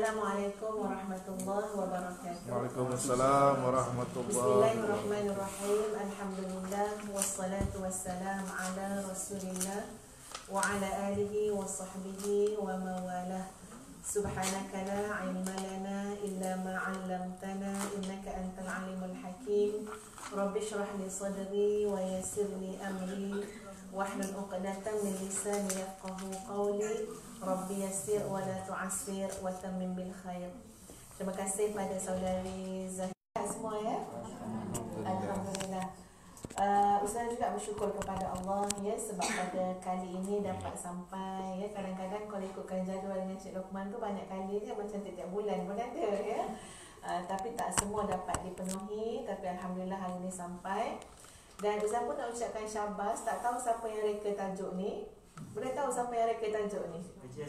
Assalamualaikum warahmatullahi wabarakatuh. Waalaikumsalam warahmatullahi wabarakatuh. Bismillahirrahmanirrahim. Alhamdulillah wassalatu wassalam ala Rasulillah wa ala alihi wa sahbihi wa mawalah. Subhanaka la ilma lana illa ma 'allamtana innaka antal alimul hakim. Rabbi shrah li sadri wa yassir li amri wahlul 'uqdatam min lisani yafqahu qawli. Rabbi yassir wa la tu'assir wa tammim bil khair. Terima kasih pada saudari Zahira semua ya. Alhamdulillah. Ustaz juga bersyukur kepada Allah ya, sebab pada kali ini dapat sampai ya. Kadang-kadang kalau ikutkan jadual dengan Cik Lokman tu banyak kali je, macam tiap bulan pun ada ya. Tapi tak semua dapat dipenuhi. Tapi Alhamdulillah hari ini sampai. Dan Ustaz pun nak ucapkan syabas. Tak tahu siapa yang reka tajuk ni. Boleh tahu siapa yang reka tajuk ni?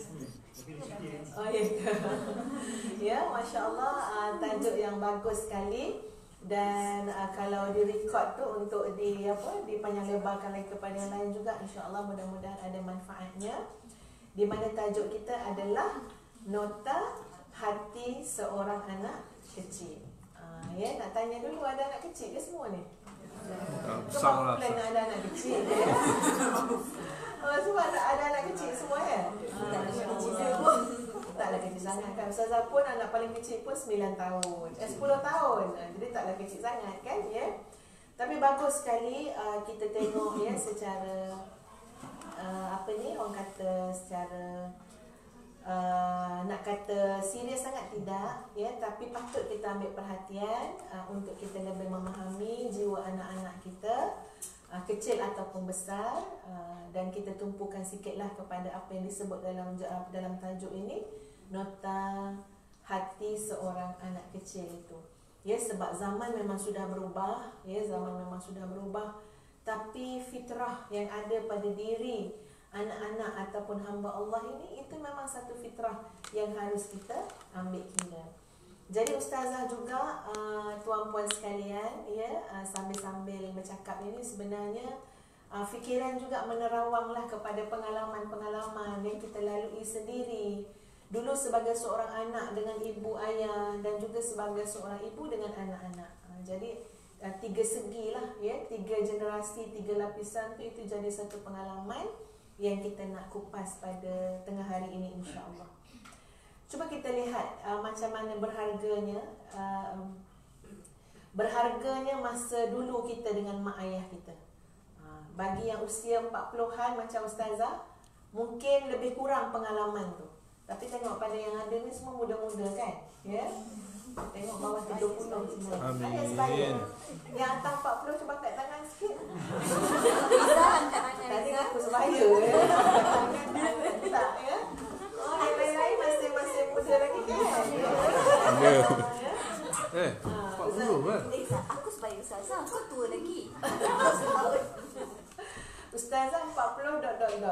Oh ya. Ya, Masya Allah, tajuk yang bagus sekali. Dan kalau direkod tu untuk dipanjang lebarkan lagi kepada yang lain juga, insya-Allah mudah-mudahan ada manfaatnya. Di mana tajuk kita adalah Nota Hati Seorang Anak Kecil. Ya, nak tanya dulu, ada anak kecil ke semua ni? Sebab plan nak ada anak kecil ya. Sebab ada anak kecil semua ya. Taklah kecil sangat kan. Ustazah pun anak paling kecil pun 9 tahun 10 tahun. Jadi taklah kecil sangat kan ya. Tapi bagus sekali kita tengok ya secara orang kata secara nak kata serius sangat tidak ya, tapi patut kita ambil perhatian untuk kita lebih memahami jiwa anak-anak kita, kecil ataupun besar, dan kita tumpukan sikitlah kepada apa yang disebut dalam tajuk ini, Nota Hati Seorang Anak Kecil itu. Ya, sebab zaman memang sudah berubah, ya, tapi fitrah yang ada pada diri anak-anak ataupun hamba Allah ini, itu memang satu fitrah yang harus kita ambil kira. Jadi ustazah juga, tuan-puan sekalian, ya, sambil-sambil bercakap ini sebenarnya fikiran juga menerawanglah kepada pengalaman-pengalaman yang kita lalui sendiri. Dulu sebagai seorang anak dengan ibu ayah, dan juga sebagai seorang ibu dengan anak-anak. Jadi 3 segi lah ya, 3 generasi, 3 lapisan tu, itu jadi satu pengalaman yang kita nak kupas pada tengah hari ini insya-Allah. Cuba kita lihat macam mana berharganya masa dulu kita dengan mak ayah kita. Bagi yang usia 40-an macam ustazah, mungkin lebih kurang pengalaman tu. Tapi tengok pada yang ada ni semua muda-muda kan? Ya. Tengok bawah 30 semua. Amin. Yang atas 40 cuba angkat tangan sikit. Bisa angkat tangan. Tadi aku sebaya ya. Tak ya. Yang lain-lain masih muda lagi kan? Ya. 40 kan? Aku sebaya ustazah, kau tua lagi. Ustazah 40 ...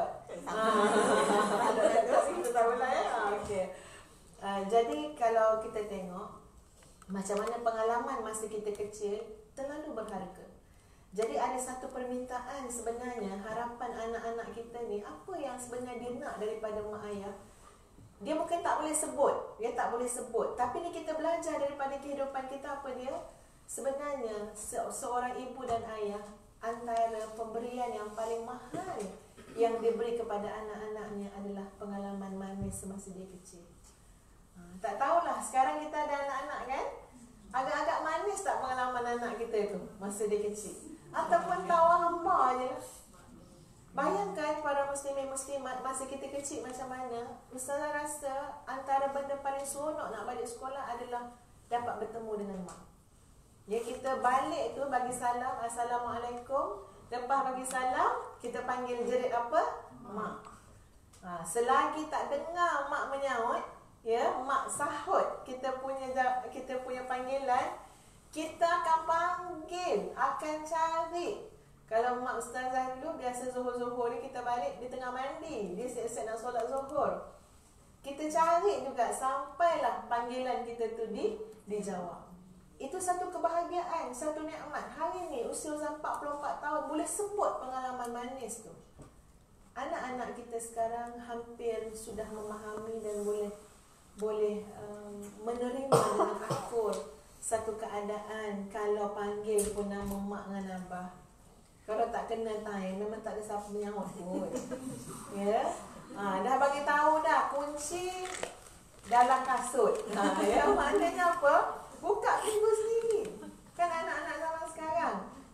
Kita tahu lah ya. Okey. Jadi kalau kita tengok macam mana pengalaman masa kita kecil terlalu berharga. Jadi ada satu permintaan sebenarnya, harapan anak-anak kita ni, apa yang sebenarnya dia nak daripada mak ayah. Dia mungkin tak boleh sebut, dia tak boleh sebut. Tapi ni kita belajar daripada kehidupan kita apa dia. Sebenarnya seorang ibu dan ayah, antara pemberian yang paling mahal yang diberi kepada anak-anaknya adalah pengalaman manis semasa dia kecil. Tak tahulah sekarang kita ada anak-anak kan, agak-agak manis tak pengalaman anak kita tu masa dia kecil, ataupun tawa hamba je. Bayangkan para muslimin muslimat masa kita kecil macam mana. Ustazah rasa antara benda paling seronok nak balik sekolah adalah dapat bertemu dengan mak. Ya, kita balik tu bagi salam, Assalamualaikum. Lepas bagi salam, kita panggil jerit apa? Mak. Selagi tak dengar mak menyaut, ya, mak sahut kita punya panggilan, kita akan panggil, akan cari. Kalau mak ustazah dulu biasa zuhur-zuhur ni kita balik di tengah mandi, dia siap-siap nak solat zuhur. Kita cari juga sampailah panggilan kita tu dijawab. Itu satu kebahagiaan, satu nikmat. Hari ni usia 44 tahun boleh sebut pengalaman manis tu. Anak-anak kita sekarang hampir sudah memahami dan boleh boleh menerima dengan akur satu keadaan. Kalau panggil pun nama mak dengan abah, kalau tak kena time memang tak ada siapa menyahut pun. Ya. Dah bagi tahu dah kunci dalam kasut. Ya, maknanya apa? Buka pintu sendiri. Kan anak-anak zaman sekarang,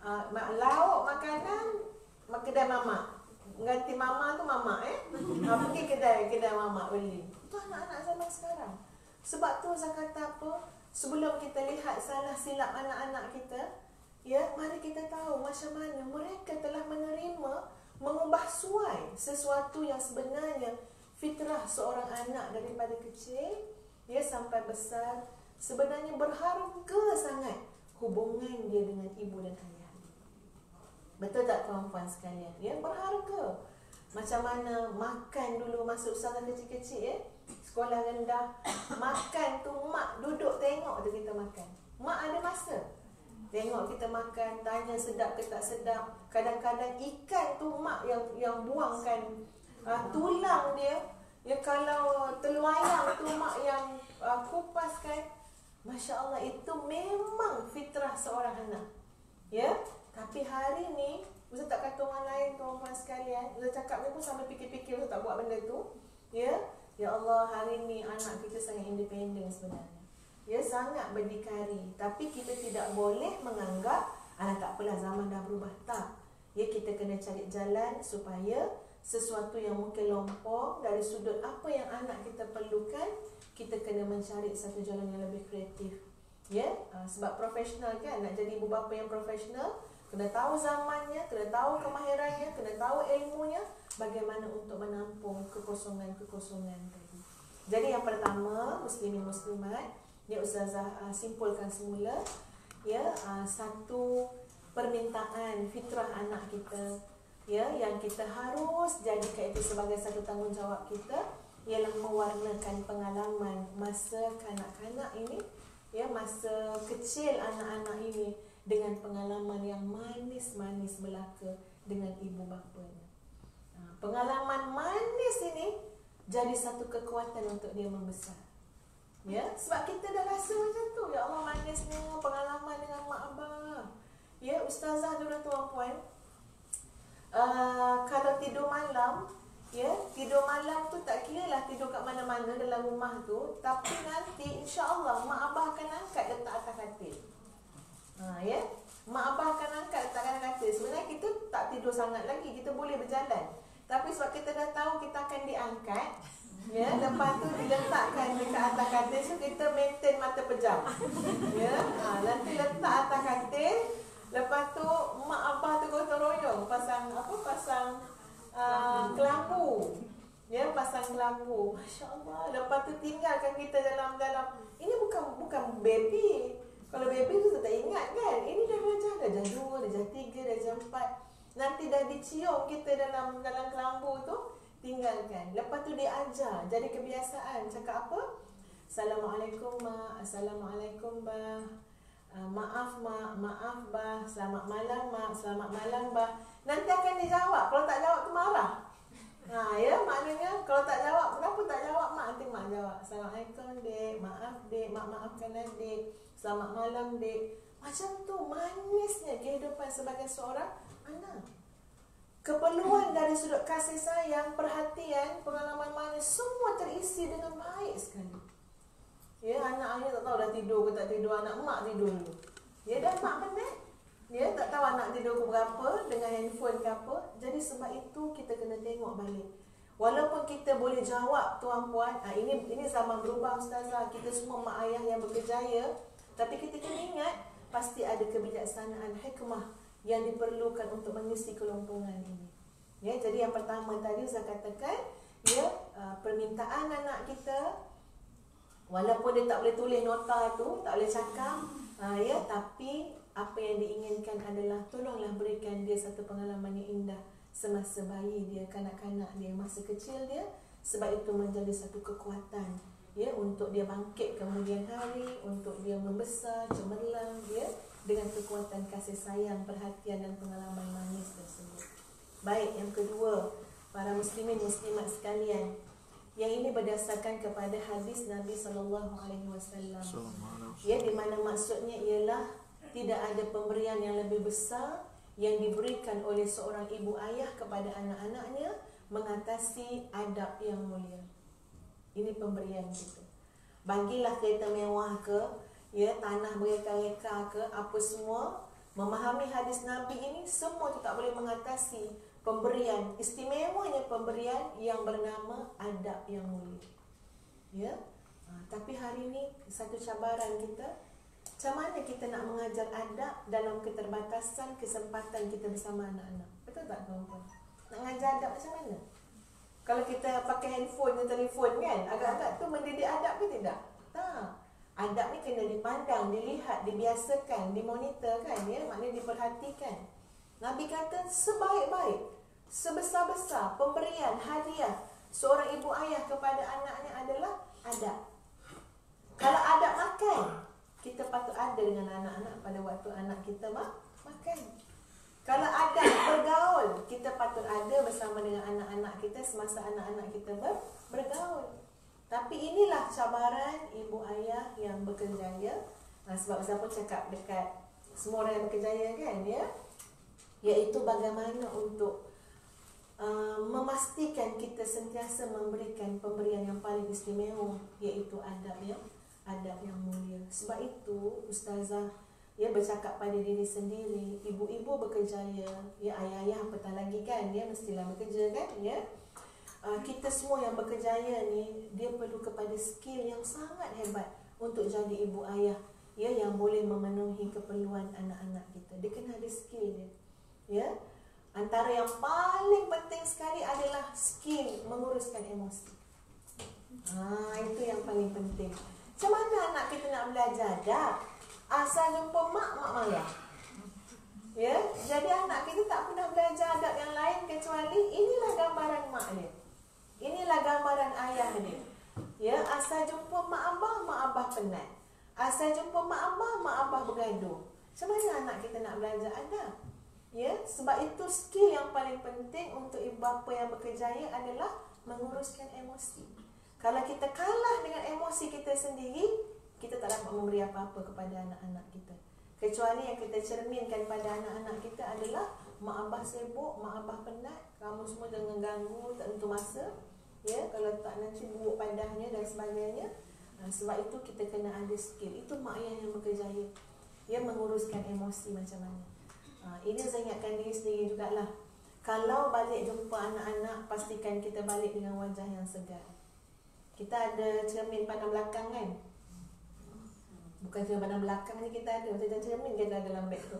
lauk makanan kedai mamak. Ganti mama tu mama pergi kedai mama beli. Itu anak-anak zaman sekarang. Sebab tu saya kata apa? Sebelum kita lihat salah silap anak-anak kita, ya, mari kita tahu macam mana mereka telah menerima, mengubah suai sesuatu yang sebenarnya fitrah seorang anak daripada kecil, ya, sampai besar. Sebenarnya berharga sangat hubungan dia dengan ibu dan ayah. Betul tak tuan-puan sekalian? Ya, berharga. Macam mana makan dulu masa usaha kecil-kecil, sekolah rendah, makan tu mak duduk tengok tu kita makan. Mak ada masa tengok kita makan, tanya sedap ke tak sedap. Kadang-kadang ikan tu mak yang buangkan tulang dia. Ya, kalau telur ayam tu mak yang kupaskan. Masya Allah, itu memang fitrah seorang anak. Ya, tapi hari ni Ustaz tak kata orang lain, tuan-tuan sekalian. Ustaz cakap ni pun sampai fikir-fikir Ustaz tak buat benda tu. Ya, ya Allah, hari ni anak kita sangat independen sebenarnya. Ya, sangat berdikari. Tapi kita tidak boleh menganggap tak apalah, zaman dah berubah. Tak. Ya, kita kena cari jalan supaya sesuatu yang mungkin lompong dari sudut apa yang anak kita perlukan, kita kena mencari satu jalan yang lebih kreatif. Ya, sebab profesional kan, nak jadi ibu bapa yang profesional, kena tahu zamannya, kena tahu kemahirannya, kena tahu ilmunya, bagaimana untuk menampung kekosongan-kekosongan tadi. Jadi yang pertama, muslimin muslimat, ya, Ustazah simpulkan semula, ya, satu permintaan fitrah anak kita, ya, yang kita harus jadikan itu sebagai satu tanggungjawab kita, ialah mewarnakan pengalaman masa kanak-kanak ini, ya, masa kecil anak-anak ini dengan pengalaman yang manis-manis belaka dengan ibu bapanya. Pengalaman manis ini jadi satu kekuatan untuk dia membesar. Ya, sebab kita dah rasa macam tu, ya Allah, manisnya pengalaman dengan mak abah. Ya, ustazah dulu tuan-puan, kalau tidur malam, ya, tidur malam tu tak kira lah tidur kat mana-mana dalam rumah tu, tapi nanti insya-Allah mak abah akan angkat letak atas katil. Ya, mak abah akan angkat letak atas katil. Sebenarnya kita tak tidur sangat lagi, kita boleh berjalan. Tapi sebab kita dah tahu kita akan diangkat, ya, lepas tu diletakkan dekat atas katil, so kita maintain mata pejam. Ya, nanti letak atas katil, lepas tu mak abah tu gotong royong pasang kelambu. Ya, pasang kelambu. Masya-Allah. Lepas tu tinggalkan kita dalam ini bukan baby. Kalau baby tu tak ingat kan. Ini dah jam 2, dah jam 3, dah jam 4. Nanti dah dicium kita dalam kelambu tu, tinggalkan. Lepas tu dia ajar, jadi kebiasaan. Cakap apa? Assalamualaikum mak, assalamualaikum bah. Maaf mak, maaf bah. Selamat malam mak, selamat malam bah. Nanti akan dijawab. Kalau tak jawab tu marah. Ya, maknanya kalau tak jawab, kenapa tak jawab mak? Nanti mak jawab, Assalamualaikum dek, maaf dek, mak maafkan adik, selamat malam dek. Macam tu manisnya kehidupan sebagai seorang anak. Keperluan dari sudut kasih sayang, perhatian, pengalaman manis, semua terisi dengan baik sekali. Ya, anak-anak tak tahu dah tidur ke tak tidur, anak mak tidur dulu. Ya, dan mak penat. Ya, tak tahu anak tidur ke berapa dengan handphone ke apa. Jadi sebab itu kita kena tengok balik. Walaupun kita boleh jawab tuan-puan, ini zaman berubah ustazah, kita semua mak ayah yang berkejaya, tapi kita kena ingat pasti ada kebijaksanaan, hikmah yang diperlukan untuk mengisi kelompongan ini. Ya, jadi yang pertama tadi saya katakan, ya, permintaan anak kita, walaupun dia tak boleh tulis nota tu, tak boleh cakap, ya, tapi apa yang diinginkan adalah tolonglah berikan dia satu pengalaman yang indah semasa bayi dia, kanak-kanak dia, masa kecil dia, sebab itu menjadi satu kekuatan, ya, untuk dia bangkit kemudian hari, untuk dia membesar cemerlang, ya, dengan kekuatan kasih sayang, perhatian dan pengalaman manis tersebut. Baik, yang kedua, para muslimin muslimat sekalian, Yang ini berdasarkan kepada hadis Nabi SAW. Ya, di mana maksudnya ialah tidak ada pemberian yang lebih besar yang diberikan oleh seorang ibu ayah kepada anak-anaknya mengatasi adab yang mulia. Ini pemberian kita. Bagilah kereta mewah ke, ya, tanah bereka-reka ke, apa semua. Memahami hadis Nabi ini, semua itu tak boleh mengatasi pemberian, istimewanya pemberian yang bernama adab yang mulia. Ya, tapi hari ini satu cabaran kita, macam mana kita nak mengajar adab dalam keterbatasan kesempatan kita bersama anak-anak. Betul tak tuan-tuan? Nak mengajar adab macam mana? Kalau kita pakai handphone dan telefon kan, agak-agak tu mendidik adab ke tidak? Tak. Adab ni kena dipandang, dilihat, dibiasakan, dimonitor kan, ya, maknanya diperhatikan. Nabi kata sebaik-baik, sebesar-besar pemberian hadiah seorang ibu ayah kepada anaknya adalah adab. Kalau adab makan, kita patut ada dengan anak-anak pada waktu anak kita makan. Kalau adab bergaul, kita patut ada bersama dengan anak-anak kita semasa anak-anak kita bergaul. Tapi inilah cabaran ibu ayah yang berkerjaya. Sebab saya pun cakap dekat semua orang yang berkerjaya kan, ya, iaitu bagaimana untuk memastikan kita sentiasa memberikan pemberian yang paling istimewa, iaitu adab yang mulia. Sebab itu ustazah, ya, bercakap pada diri sendiri, ibu-ibu berkerjaya, ya, ayah-ayah apatah lagi kan, ya, mestilah bekerja kan, ya. Kita semua yang berkerjaya ni, dia perlu kepada skill yang sangat hebat untuk jadi ibu ayah, ya, yang boleh memenuhi keperluan anak-anak kita. Dia kena ada skill dia, ya. Antara yang paling penting sekali adalah skill menguruskan emosi. Itu yang paling penting. Macam mana anak kita nak belajar adab? Asal jumpa mak marah. Ya, jadi anak kita tak pernah belajar adab yang lain kecuali inilah gambaran mak dia. Inilah gambaran ayah dia. Ya, asal jumpa mak abah penat. Asal jumpa mak abah bergaduh. Macam mana anak kita nak belajar adab? Ya, sebab itu skill yang paling penting untuk ibu bapa yang berkerjaya adalah menguruskan emosi. Kalau kita kalah dengan emosi kita sendiri, kita tak dapat memberi apa-apa kepada anak-anak kita. Kecuali yang kita cerminkan pada anak-anak kita adalah mak abah sibuk, mak abah penat, kamu semua jangan ganggu, tak tentu masa. Ya, kalau tak nanti buruk padahnya dan sebagainya. Sebab itu kita kena ada skill. Itu mak ayah yang berkerjaya. Ya, menguruskan emosi macam mana. Ini saya ingatkan diri sendiri jugalah. Kalau balik jumpa anak-anak, pastikan kita balik dengan wajah yang segar. Kita ada cermin pandang belakang kan? Bukan cermin pandang belakang ni kita ada, macam cermin kita ada dalam beg tu.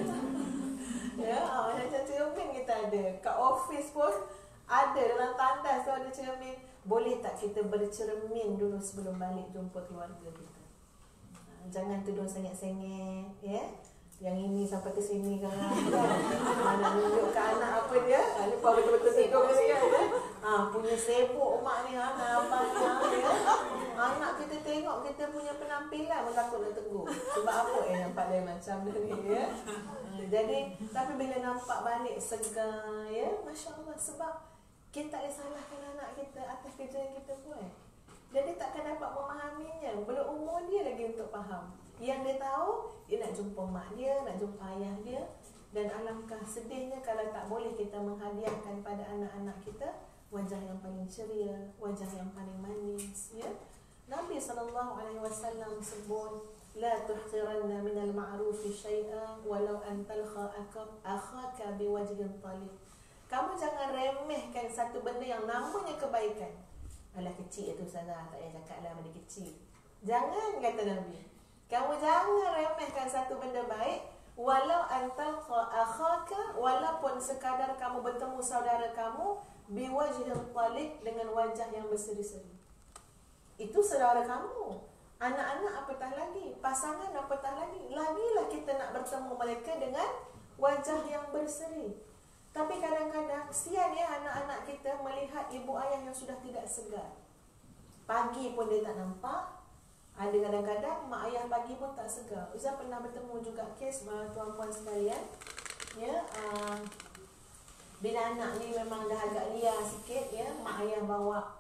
Ya, macam cermin kita ada. Kat office pun ada, dalam tandas tu ada cermin. Boleh tak kita bercermin dulu sebelum balik jumpa keluarga kita? Jangan tidur sengit-sengit, ya. Yang ini sampai ke sini kan. Mana tunjuk ke anak apa dia? Lupa betul-betul tidur ke dia. Punya sibuk mak ni, anak abang ni. Anak kita tengok kita punya penampilan pun takut nak tegur. Sebab apa nampak dia macam ni, ya. Jadi, tapi bila nampak balik segar, ya, Masya Allah. Sebab kita tak boleh salahkan anak kita atas kerja yang kita buat. Dan dia takkan dapat memahaminya. Belum umur dia lagi untuk faham. Yang dia tahu, dia nak jumpa mak dia, nak jumpa ayah dia. Dan alangkah sedihnya kalau tak boleh kita menghadiahkan pada anak-anak kita wajah yang paling ceria, wajah yang paling manis, ya. Nabi SAW sebut, la tuhqiranna minal ma'rufi syai'an walau an talqa akhaka biwajhin talib. Kamu jangan remehkan satu benda yang namanya kebaikan. Alah, kecil itu saja, tak payah cakap lah benda kecil. Jangan, kata Nabi. Kamu jangan remehkan satu benda baik, walau antal akhaka, walaupun sekadar kamu bertemu saudara kamu biwajhin talib, dengan wajah yang berseri-seri. Itu saudara kamu, anak-anak apatah lagi, pasangan apatah lagi. Lagilah kita nak bertemu mereka dengan wajah yang berseri. Tapi kadang-kadang kesian ya anak-anak kita melihat ibu ayah yang sudah tidak segar. Pagi pun dia tak nampak. Ada kadang-kadang mak ayah pagi pun tak segar. Ustaz pernah bertemu juga kes tuan-puan sekalian, ya, bila anak ni memang dah agak liar sikit, ya, mak ayah bawa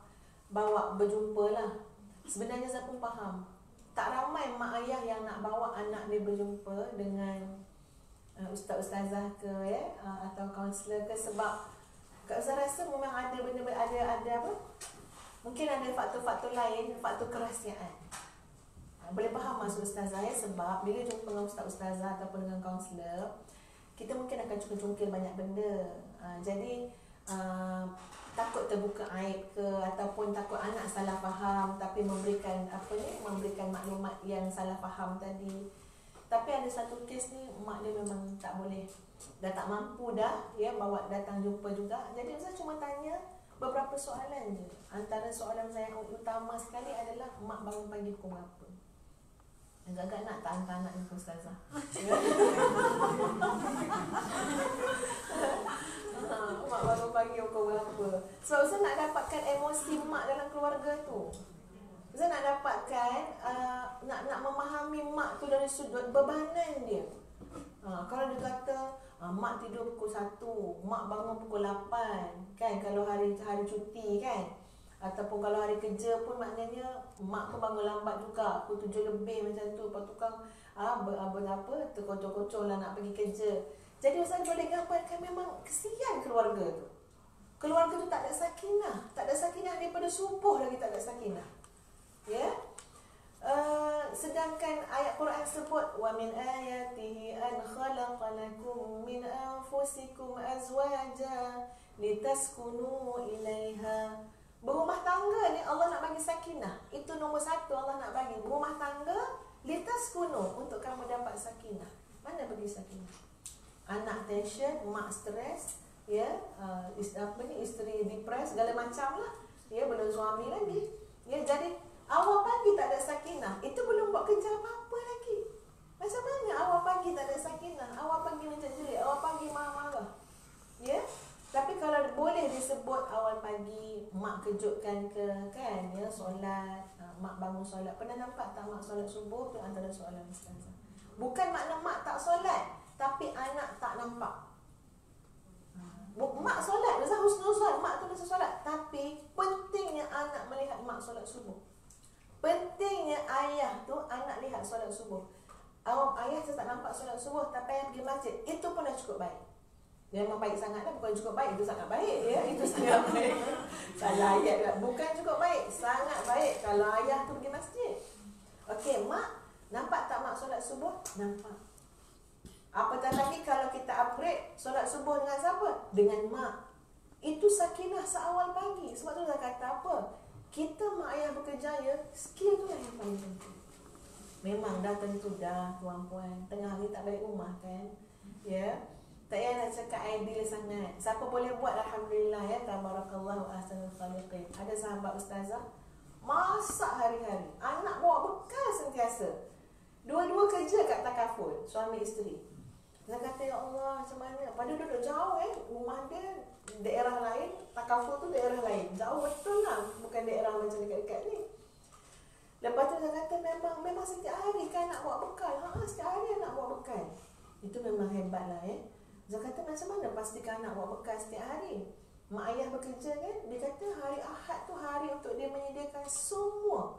bawa berjumpa lah. Sebenarnya saya pun faham, tak ramai mak ayah yang nak bawa anak dia berjumpa dengan ustaz-ustazah ke atau kaunselor ke, sebab saya rasa memang ada benda-benda, ada apa, mungkin ada faktor-faktor lain, faktor kerahsiaan. Boleh faham maksud ustazah sebab bila jumpa dengan ustaz-ustazah ataupun dengan kaunselor, kita mungkin akan cungkil-cungkil banyak benda. Jadi takut terbuka aib ke, ataupun takut anak salah faham tapi memberikan maklumat yang salah faham tadi. Tapi ada satu kes ni mak dia memang tak boleh, dah tak mampu dah bawa datang jumpa juga. Jadi saya cuma tanya beberapa soalan je. Antara soalan saya yang utama sekali adalah mak bangun pagi pukul berapa? Agak-agak nak tak hantar anak ni ke ustazah. Mak bangun pagi pukul berapa? Sebab saya nak dapatkan emosi mak dalam keluarga tu. Saya nak dapatkan nak memahami mak tu dari sudut bebanan dia. Kalau dia kata mak tidur pukul 1, mak bangun pukul 8 kan, kalau hari cuti kan, ataupun kalau hari kerja pun maknanya mak pun bangun lambat juga, pukul 7 lebih macam tu. Lepas tu kan terkocok-kocok lah nak pergi kerja. Jadi Ustaz boleh gambarkan memang kesian keluarga tu. Keluarga tu tak ada sakinah. Tak ada sakinah daripada subuh lagi tak ada sakinah. Sedangkan ayat Quran sebut wa min ayatihi an khalaqa lakum min anfusikum azwaja litaskunu ilaiha. Berumah tangga ni Allah nak bagi sakinah. Itu nombor 1 Allah nak bagi. Berumah tangga litaskunu, untuk kamu dapat sakinah. Mana bagi sakinah? Anak tension, mak stres, isteri depres, segala macam lah. Belum suami lagi. Jadi awal pagi tak ada sakinah, itu belum buat kerja apa-apa lagi. Macam mana awal pagi tak ada sakinah? Awal pagi macam jerit, awal pagi marah-marah. Tapi kalau boleh disebut awal pagi mak kejutkan ke kan, solat, mak bangun solat. Pernah nampak tak mak solat subuh tu? Antara soalan ustazah. Bukan makna mak tak solat, tapi anak tak nampak. Mak solat, Ustazah husnuzon, mak tu mesti solat, tapi pentingnya anak melihat mak solat subuh. Pentingnya ayah tu anak lihat solat subuh. Ayah saya tak nampak solat subuh, tapi ayah pergi masjid, itu pun dah cukup baik. Dia memang baik sangat lah, bukan cukup baik, itu sangat baik itu sangat baik. Salah ayat lah, bukan cukup baik, sangat baik kalau ayah tu pergi masjid. Okey, mak nampak tak mak solat subuh? Nampak. Apatah lagi kalau kita upgrade solat subuh dengan siapa? Dengan mak. Itu sakinah seawal pagi. Sebab tu saya kata apa? Kita mak ayah berkejaya, skill tu yang paling penting. Memang dah tentu dah tuan-puan, tengah hari tak balik rumah kan. Tak payah nak cakap ideal sangat. Siapa boleh buat, alhamdulillah tabarakallahu ahsanul khaliqin. Ada sahabat ustazah masak hari-hari, anak bawa bekal sentiasa. Dua-dua kerja kat takaful, suami isteri. Saya kata, ya Allah, macam mana? Padahal duduk jauh rumah dia daerah lain, takaful tu daerah lain. Jauh betul lah, bukan daerah macam dekat-dekat ni. Lepas tu saya kata, memang setiap hari kan nak bawa bekal. Setiap hari nak bawa bekal. Itu memang hebat lah Saya kata, macam mana pastikan nak bawa bekal setiap hari? Mak ayah bekerja kan, dia kata hari Ahad tu hari untuk dia menyediakan semua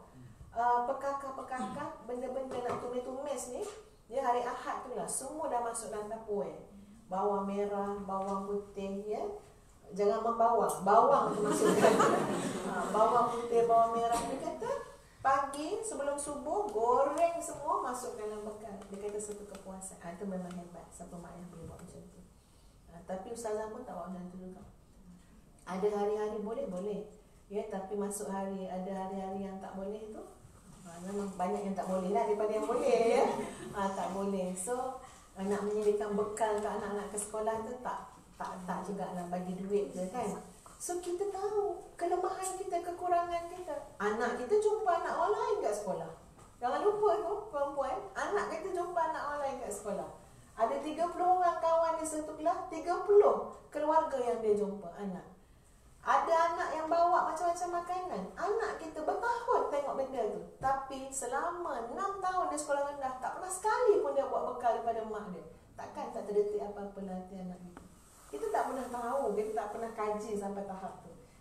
pekakar-pekakar, benda-benda nak tumis-tumis ni. Dia hari Ahad tu lah, semua dah masuk dalam Tupperware. Bawang merah, bawang putih jangan membawang, bawang tu masukkan. Bawang putih, bawang merah. Dia kata pagi sebelum subuh goreng semua, masuk dalam bekal. Dia kata satu kepuasan. Itu memang hebat, siapa mak ayah boleh buat macam tu. Tapi ustazah pun tak buat macam tu juga. Ada hari-hari boleh. Tapi masuk hari, ada hari-hari yang tak boleh tu. Memang banyak yang tak boleh lah daripada yang boleh tak boleh. So nak menyediakan bekal ke anak-anak ke sekolah tu tak jugalah bagi duit je kan. So kita tahu kelemahan kita, kekurangan kita. Anak kita jumpa anak orang lain kat sekolah. Jangan lupa tu perempuan, anak kita jumpa anak orang lain kat sekolah. Ada 30 orang kawan di satu kelas, 30 keluarga yang dia jumpa anak. Ada anak yang bawa macam-macam makanan. Anak kita bertahun tengok benda tu. Tapi selama 6 tahun di sekolah rendah, tak pernah sekali pun dia buat bekal daripada mak dia. Takkan tak terdetik apa-apa latihan anak kita. Kita tak pernah tahu, kita tak pernah kaji sampai tahap tu.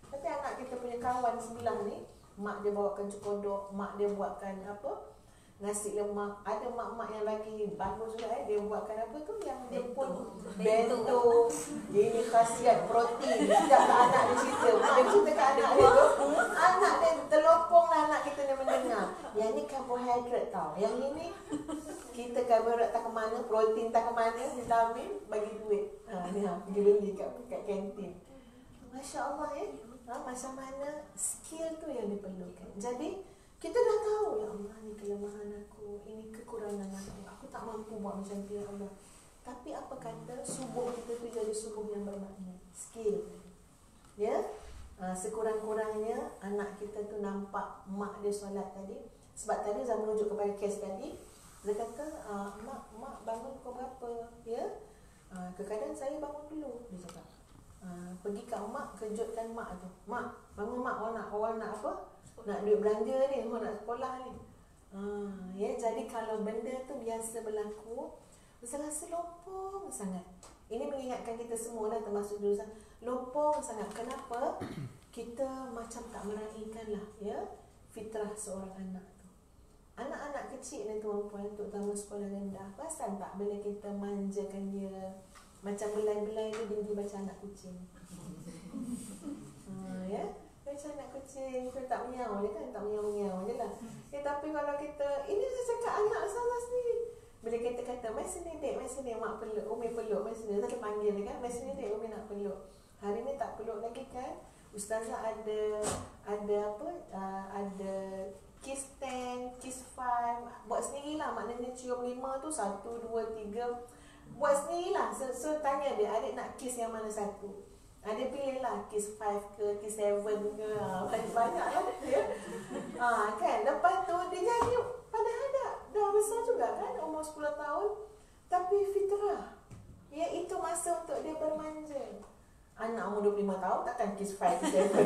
Tapi anak kita punya kawan sebelah ni, mak dia bawakan cekodok, mak dia buatkan apa, nasi lemak. Ada mak-mak yang lagi bagus juga dia buatkan apa tu yang dia pun bento. Ini khasiat protein. Sejak anak dia cerita, mak dia cerita kat anak dia tu, anak dia terloponglah anak kita ni mendengar. Yang ni karbohidrat tau. Yang ini kita karbohidrat tak ke mana, protein tak ke mana, vitamin, bagi duit. Pergi beli kat kantin. Masya Allah macam mana skill tu yang diperlukan. Jadi kita dah tahu, ya Allah, ni kelemahan aku, ini kekurangan aku tak mampu buat macam tu, ya Allah. Tapi apa kata subuh kita tu jadi subuh yang bermakna, skill. Ya, sekurang-kurangnya anak kita tu nampak mak dia solat tadi. Sebab tadi saya merujuk kepada kes tadi, dia kata, mak bangun pukul berapa? Ya, kadang-kadang saya bangun dulu, dia cakap. Pergi kat mak, kejutkan mak tu. Mak, bangun mak, awak nak apa? Nak duit belanja ni, nak sekolah ni. Ya, jadi kalau benda tu biasa berlaku, rasa lopong sangat. Ini mengingatkan kita semua lah, termasuk jurusan. Lopong sangat. Kenapa? Kita macam tak meraihkan lah, ya, fitrah seorang anak tu. Anak-anak kecil ni tuan-puan, terutama sekolah rendah, perasan tak bila kita manjakan dia, macam belai-belai tu dia baca anak kucing. Ya, macam anak kucing tu tak miau je kan, tak miau-miau je lah. Tapi kalau kita, ini saya cakap anak salah sendiri. Bila kita kata, mai sini dek, mai sini mak peluk, Umi peluk, mai sini. Saya panggil dia kan, mai sini dek, Umi nak peluk. Hari ni tak peluk lagi kan. Ustazah ada apa, ada kiss 10, kiss 5. Buat sendirilah, maknanya cium 5 tu 1, 2, 3. Buat sendirilah. So tanya dia, adik nak kiss yang mana satu? Dia pilih lah, kiss 5 ke, kiss 7 ke, banyak lah ya. Kan, lepas tu dia jadi, padahal dah besar juga kan, umur 10 tahun. Tapi fitrah, ya, itu masa untuk dia bermanja. Anak umur 25 tahun takkan kiss 5 ke 7.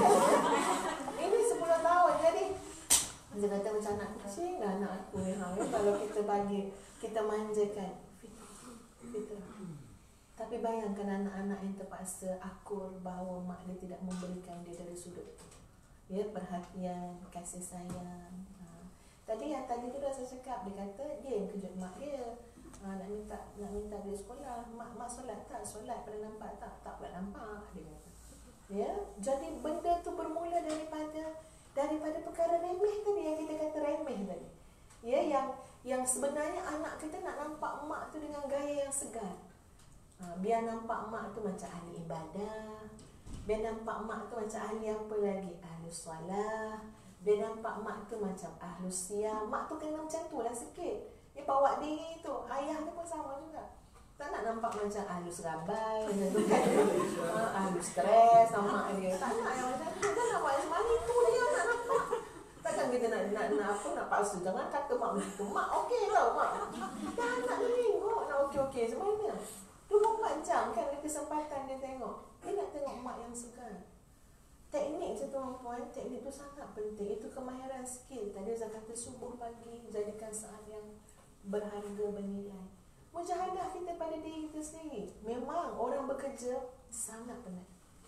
Ini 10 tahun, jadi dia kata macam anak kecil dah anak aku ni. Kalau kita manjakan fitrah. Tapi bayangkan anak-anak yang terpaksa akur bahawa mak dia tidak memberikan dia dari sudut tu. Ya, perhatian, kasih sayang. Tadi tu dah saya cakap, dia kata dia yang kejut mak dia. Nak minta dia sekolah. Mak solat tak? Solat pada nampak tak? Tak pula nampak, dia kata. Ya, jadi benda tu bermula daripada perkara remeh tadi yang kita kata remeh tadi. Ya, yang sebenarnya anak kita nak nampak mak tu dengan gaya yang segar. Biar nampak mak tu macam ahli ibadah. Biar nampak mak tu macam ahli apa lagi? Ahlus salah. Biar nampak mak tu macam ahlus siyam. Mak tu kena macam tu lah sikit. Dia bawa diri tu. Ayah dia pun sama juga. Tak nak nampak macam ahlus rabai, macam tu kan. Ahlus stres sama dia. Tak nak yang macam tu. Kita nak buat macam mana tu dia nak nampak. Takkan kita nak paksa. Jangan kata mak begitu. Mak okey lah mak. Dah nak tengok. Nak okey-okey semuanya. 24 jam kan ada kesempatan dia tengok. Dia nak tengok mak yang segar. Teknik je tuan-puan, teknik tu sangat penting. Itu kemahiran skill. Tadi saya kata subuh pagi jadikan saat yang berharga, bernilai. Mujahadah kita pada diri kita sendiri. Memang orang bekerja sangat penat.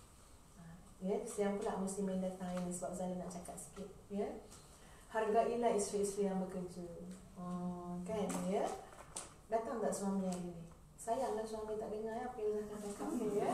Ya, siang pula muslimin datang ini sebab saya nak cakap sikit. Ya, hargailah isteri-isteri yang bekerja. Kan ya. Datang tak suami hari ni? Sayanglah suami tak dengar apa yang saya cakap ni ya.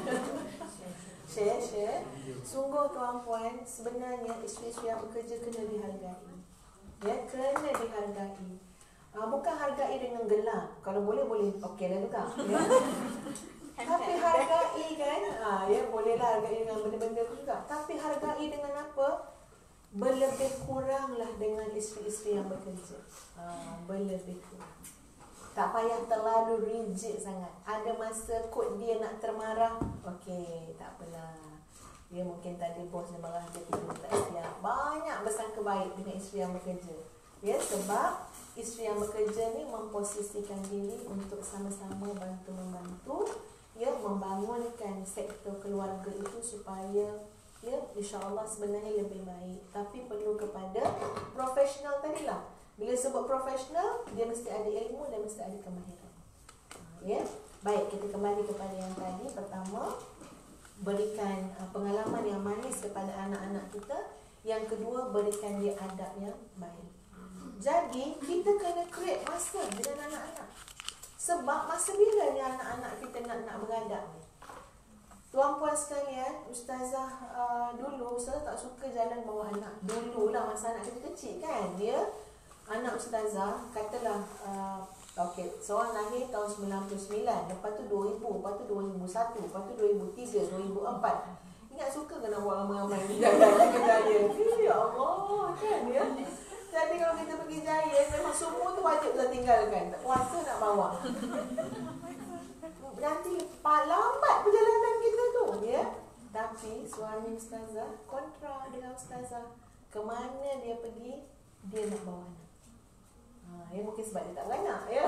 Share. Sungguh tuan-puan, sebenarnya isteri-isteri yang bekerja kena dihargai. Ya, kena dihargai. Bukan hargai dengan gelar. Kalau boleh okey lah juga. Ya. Tapi hargai kan, ya bolehlah hargai dengan benda-benda tu juga. Tapi hargai dengan apa? Berlebih kuranglah dengan isteri-isteri yang bekerja. Berlebih kurang. Tak payah terlalu rigid sangat. Ada masa kot dia nak termarah, okey, tak apalah. Dia mungkin tadi bos dia marah, dia tidur tak siap. Banyak bersangka baik dengan isteri yang bekerja. Ya, sebab isteri yang bekerja ni memposisikan diri untuk sama-sama bantu-membantu, ya, membangunkan sektor keluarga itu supaya, ya, insya-Allah sebenarnya lebih baik. Tapi perlu kepada profesional tadilah. Bila sebut profesional, dia mesti ada ilmu dan mesti ada kemahiran. Ya, baik, kita kembali kepada yang tadi. Pertama, berikan pengalaman yang manis kepada anak-anak kita. Yang kedua, berikan dia adab yang baik. Jadi kita kena create masa dengan anak-anak. Sebab masa bila ni anak-anak kita nak beradab ni? Tuan-puan sekalian, ustazah dulu saya tak suka jalan bawa anak. Dululah masa anak kecil-kecil kan, dia anak ustazah katalah okey, seorang lahir tahun 99, lepas tu 2000, lepas tu 2001, lepas tu 2003, 2004. Ingat suka ke nak buat ramai-ramai ni jalan ke Jaya? Ya Allah, kan ya. Jadi kalau kita pergi Jaya, memang semua tu wajib kita tinggalkan. Tak puasa nak bawa. Nanti lambat perjalanan kita tu, ya. Tapi suami ustazah kontra dengan ustazah. Kemana dia pergi, dia nak bawa anak. Ya mungkin sebab dia tak beranak, ya.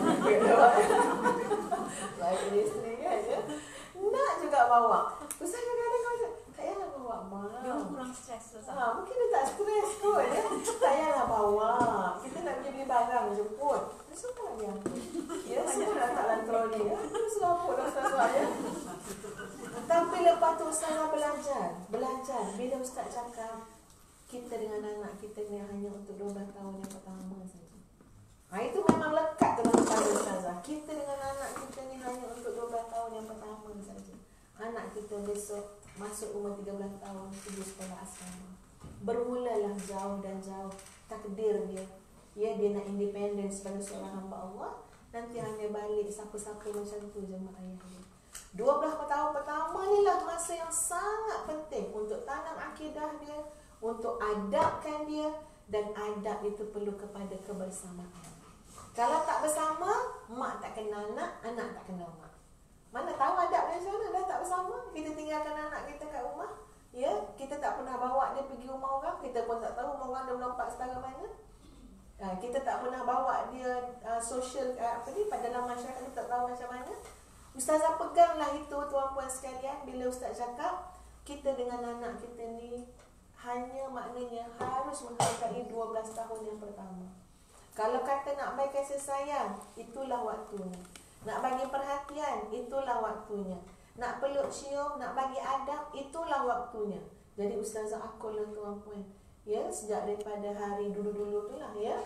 Baik dia isteri kan, ya. Nak juga bawa. Ustaz kadang-kadang kata, tak payahlah bawa, mak. Dia kurang stres tu. Mungkin dia tak stres kot, ya. Tak payahlah bawa. Kita nak pergi beli barang, jemput. Suka dia. Ya, semua nak letak dalam troli. Ya, seraput dah ustazah, ya. Tapi lepas tu ustazah belajar. Bila ustaz cakap, kita dengan anak kita ni hanya untuk 12 tahun yang pertama saja. Itu memang lekat dalam kepala ustazah. Kita dengan anak kita ni hanya untuk 12 tahun yang pertama saja. Anak kita besok masuk umur 13 tahun pergi sekolah asrama. Bermulalah jauh dan jauh takdir dia. Ya, dia nak independen sebagai seorang hamba Allah. Nanti hanya balik siapa-siapa macam tu je mak ayah dia. 12 tahun pertama ni lah masa yang sangat penting untuk tanam akidah dia, untuk adabkan dia, dan adab itu perlu kepada kebersamaan. Kalau tak bersama, mak tak kenal anak, anak tak kenal mak. Mana tahu adab macam mana, dah tak bersama. Kita tinggalkan anak kita kat rumah, ya, kita tak pernah bawa dia pergi rumah orang, kita pun tak tahu rumah orang dia melompat setara mana. Kita tak pernah bawa dia sosial pada dalam masyarakat, kita tak tahu macam mana. Ustazah peganglah itu tuan-puan sekalian. Bila ustaz cakap kita dengan anak kita ni hanya maknanya harus menghargai 12 tahun yang pertama. Kalau kata nak bagi kasih sayang, itulah waktunya. Nak bagi perhatian, itulah waktunya. Nak peluk cium, nak bagi adab, itulah waktunya. Jadi ustazah akul lah tuan-puan. Ya, sejak daripada hari dulu-dulu tu lah, ya.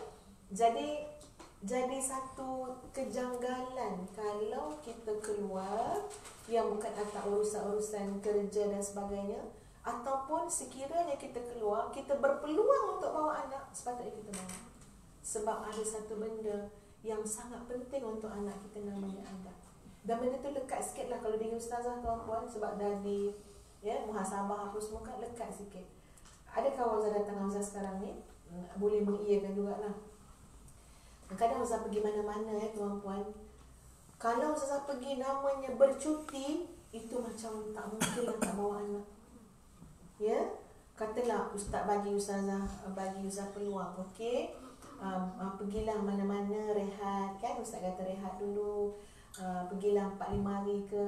Jadi satu kejanggalan kalau kita keluar yang bukan atas urusan-urusan kerja dan sebagainya, ataupun sekiranya kita keluar, kita berpeluang untuk bawa anak, sepatutnya kita bawa. Sebab ada satu benda yang sangat penting untuk anak kita, namanya adab. Dan benda tu lekat sikit lah kalau dengan ustazah tuan-puan, sebab dah di muhasabah apa semua kan lekat sikit. Ada kawan Ustazah datang dengan Ustazah sekarang ni, boleh mengiyakan jugalah. Kadang Ustazah pergi mana-mana tuan-puan, kalau Ustazah pergi namanya bercuti, itu macam tak mungkin lah tak bawa anak. Ya, katalah Ustaz bagi Ustazah peluang, okey, pergilah mana-mana rehat, kan Ustaz kata rehat dulu, pergilah 4-5 hari ke.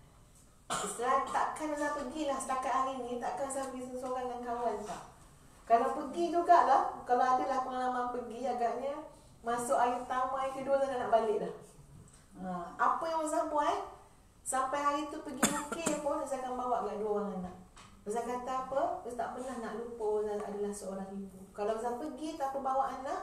Takkan Ustazah pergilah setakat hari ni, takkan Ustazah pergi seorang dengan kawan tak. Kalau pergi jugalah, kalau adalah pengalaman pergi, agaknya masuk hari pertama, hari kedua Ustazah nak balik dah. Apa yang Ustazah buat, sampai hari tu pergi UK pun Ustazah akan bawa kat 2 orang anak. Ustazah kata apa, Ustazah tak pernah nak lupa Ustazah adalah seorang ibu. Kalau Ustazah pergi tanpa bawa anak,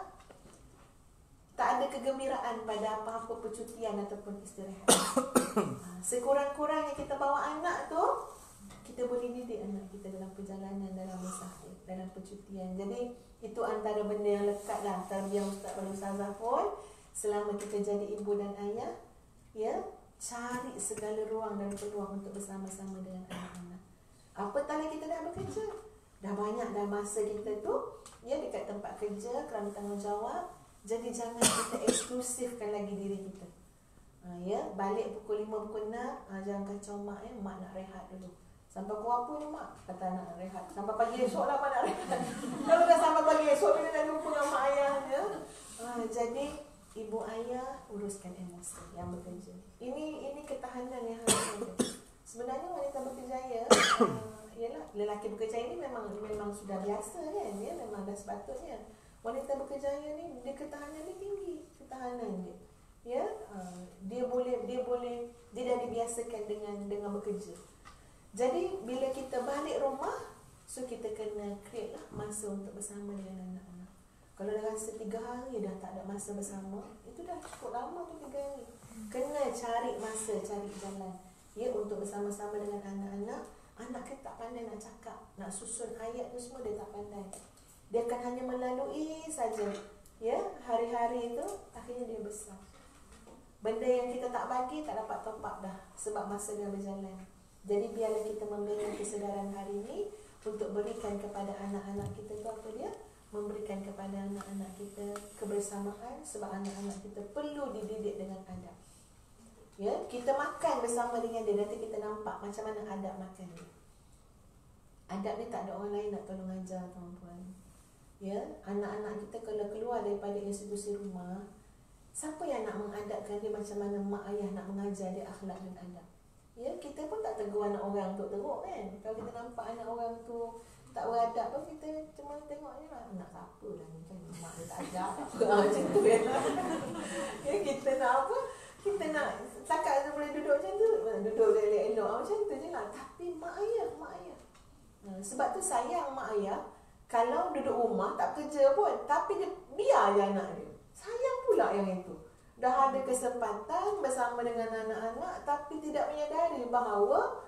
tak ada kegembiraan pada apa-apa percutian ataupun istirahat. Sekurang-kurangnya kita bawa anak tu, kita boleh didik anak kita dalam perjalanan, dalam musafir, dalam percutian. Jadi itu antara benda yang lekat lah tarbiyah ustaz pada ustazah pun. Selama kita jadi ibu dan ayah, ya, cari segala ruang dan peluang untuk bersama-sama dengan anak-anak. Apatah lagi kita dah bekerja, dah banyak dah masa kita tu, ya, dekat tempat kerja kerana tanggungjawab. Jadi jangan kita eksklusifkan lagi diri kita. Ya, balik pukul 5, pukul 6, jangan kacau mak, mak nak rehat dulu. Sampai pukul apa ni mak? Kata anak nak rehat. Sampai pagi esok lah mak nak rehat. Kalau dah sampai pagi esok, bila nak jumpa dengan mak ayahnya. Jadi ibu ayah uruskan emosi yang bekerja. Ini ketahanan yang harus ada. Sebenarnya wanita berkejaya, ialah lelaki berkejaya ini memang sudah biasa kan, ya, memang dah sepatutnya. Wanita berkejaya ni, dia ketahanan dia tinggi, ketahanan dia. Ya, dia dah dibiasakan dengan bekerja. Jadi bila kita balik rumah, so kita kena create lah masa untuk bersama dengan anak-anak. Kalau dah rasa 3 hari dah tak ada masa bersama, itu dah cukup lama tu 3 hari. Kena cari masa, cari jalan, ya, untuk bersama-sama dengan anak-anak. Anak kita tak pandai nak cakap, nak susun ayat tu semua dia tak pandai. Dia akan hanya melalui saja, ya, hari-hari itu, akhirnya dia besar. Benda yang kita tak bagi tak dapat top up dah sebab masa dah berjalan. Jadi biarlah kita membina kesedaran hari ini untuk berikan kepada anak-anak kita tu apa dia? Memberikan kepada anak-anak kita kebersamaan, sebab anak-anak kita perlu dididik dengan adab. Ya, kita makan bersama dengan dia, nanti kita nampak macam mana adab makan dia. Adab ni tak ada orang lain nak tolong ajar, tuan-tuan. Ya, anak-anak kita kalau keluar daripada institusi rumah, siapa yang nak mengadapkan dia macam mana mak ayah nak mengajar dia akhlak dan adab? Ya, kita pun tak tegur anak orang untuk teruk kan. Kalau kita nampak anak orang tu tak beradab pun, kita cuma tengok je lah, nak siapa lah ni kan, mak dia tak ajar apa macam tu ya. Ya, kita nak apa? Kita nak setakat tu boleh duduk macam tu, duduk elok-elok macam tu je lah. Tapi mak ayah. Sebab tu sayang mak ayah kalau duduk rumah tak kerja pun, tapi dia biar je anak dia. Sayang pula yang itu. Dah ada kesempatan bersama dengan anak-anak tapi tidak menyadari bahawa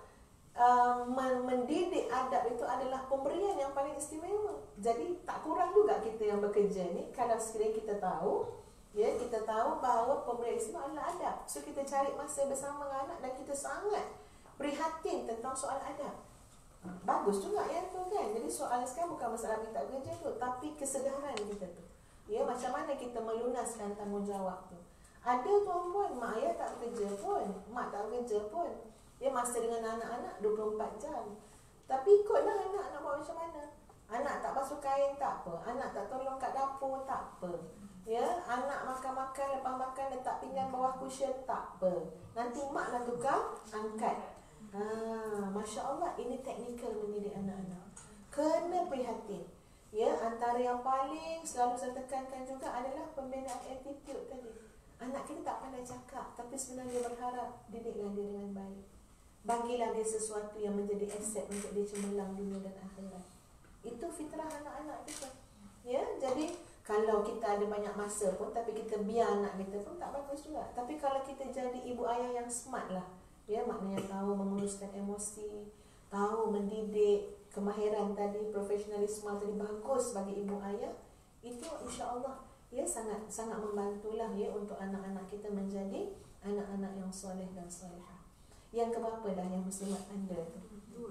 mendidik adab itu adalah pemberian yang paling istimewa. Jadi tak kurang juga kita yang bekerja ni kalau sekiranya kita tahu, ya, kita tahu bahawa pemberian istimewa adalah adab. So kita cari masa bersama dengan anak dan kita sangat prihatin tentang soal adab. Bagus juga ya tu kan. Jadi soal sekarang bukan masalah kita kerja tu, tapi kesedaran kita tu. Ya, macam mana kita melunaskan tanggungjawab tu. Ada tuan-puan, mak ayah tak bekerja pun, mak tak bekerja pun. Dia masa dengan anak-anak 24 jam. Tapi ikutlah anak nak buat macam mana. Anak tak basuh kain tak apa, anak tak tolong kat dapur tak apa. Ya, anak makan-makan, lepas makan letak pinggan bawah cushion tak apa. Nanti mak nak tukar angkat. Masya Allah, ini teknikal mendidik anak-anak. Kena prihatin. Ya, antara yang paling selalu saya tekankan juga adalah pembinaan attitude tadi. Anak kita tak pandai cakap, tapi sebenarnya berharap didiklah dia dengan baik. Bagilah dia sesuatu yang menjadi aset untuk dia cemerlang dunia dan akhirat. Itu fitrah anak-anak kita. Ya, jadi kalau kita ada banyak masa pun, tapi kita biar anak kita pun tak bagus juga. Tapi kalau kita jadi ibu ayah yang smart lah, ya, maknanya tahu menguruskan emosi, tahu mendidik, kemahiran tadi, profesionalisme tadi bagus bagi ibu ayah, itu insya-Allah ya sangat membantulah ya untuk anak-anak kita menjadi anak-anak yang soleh dan solehah. Yang keberapa dah yang muslimat anda tu?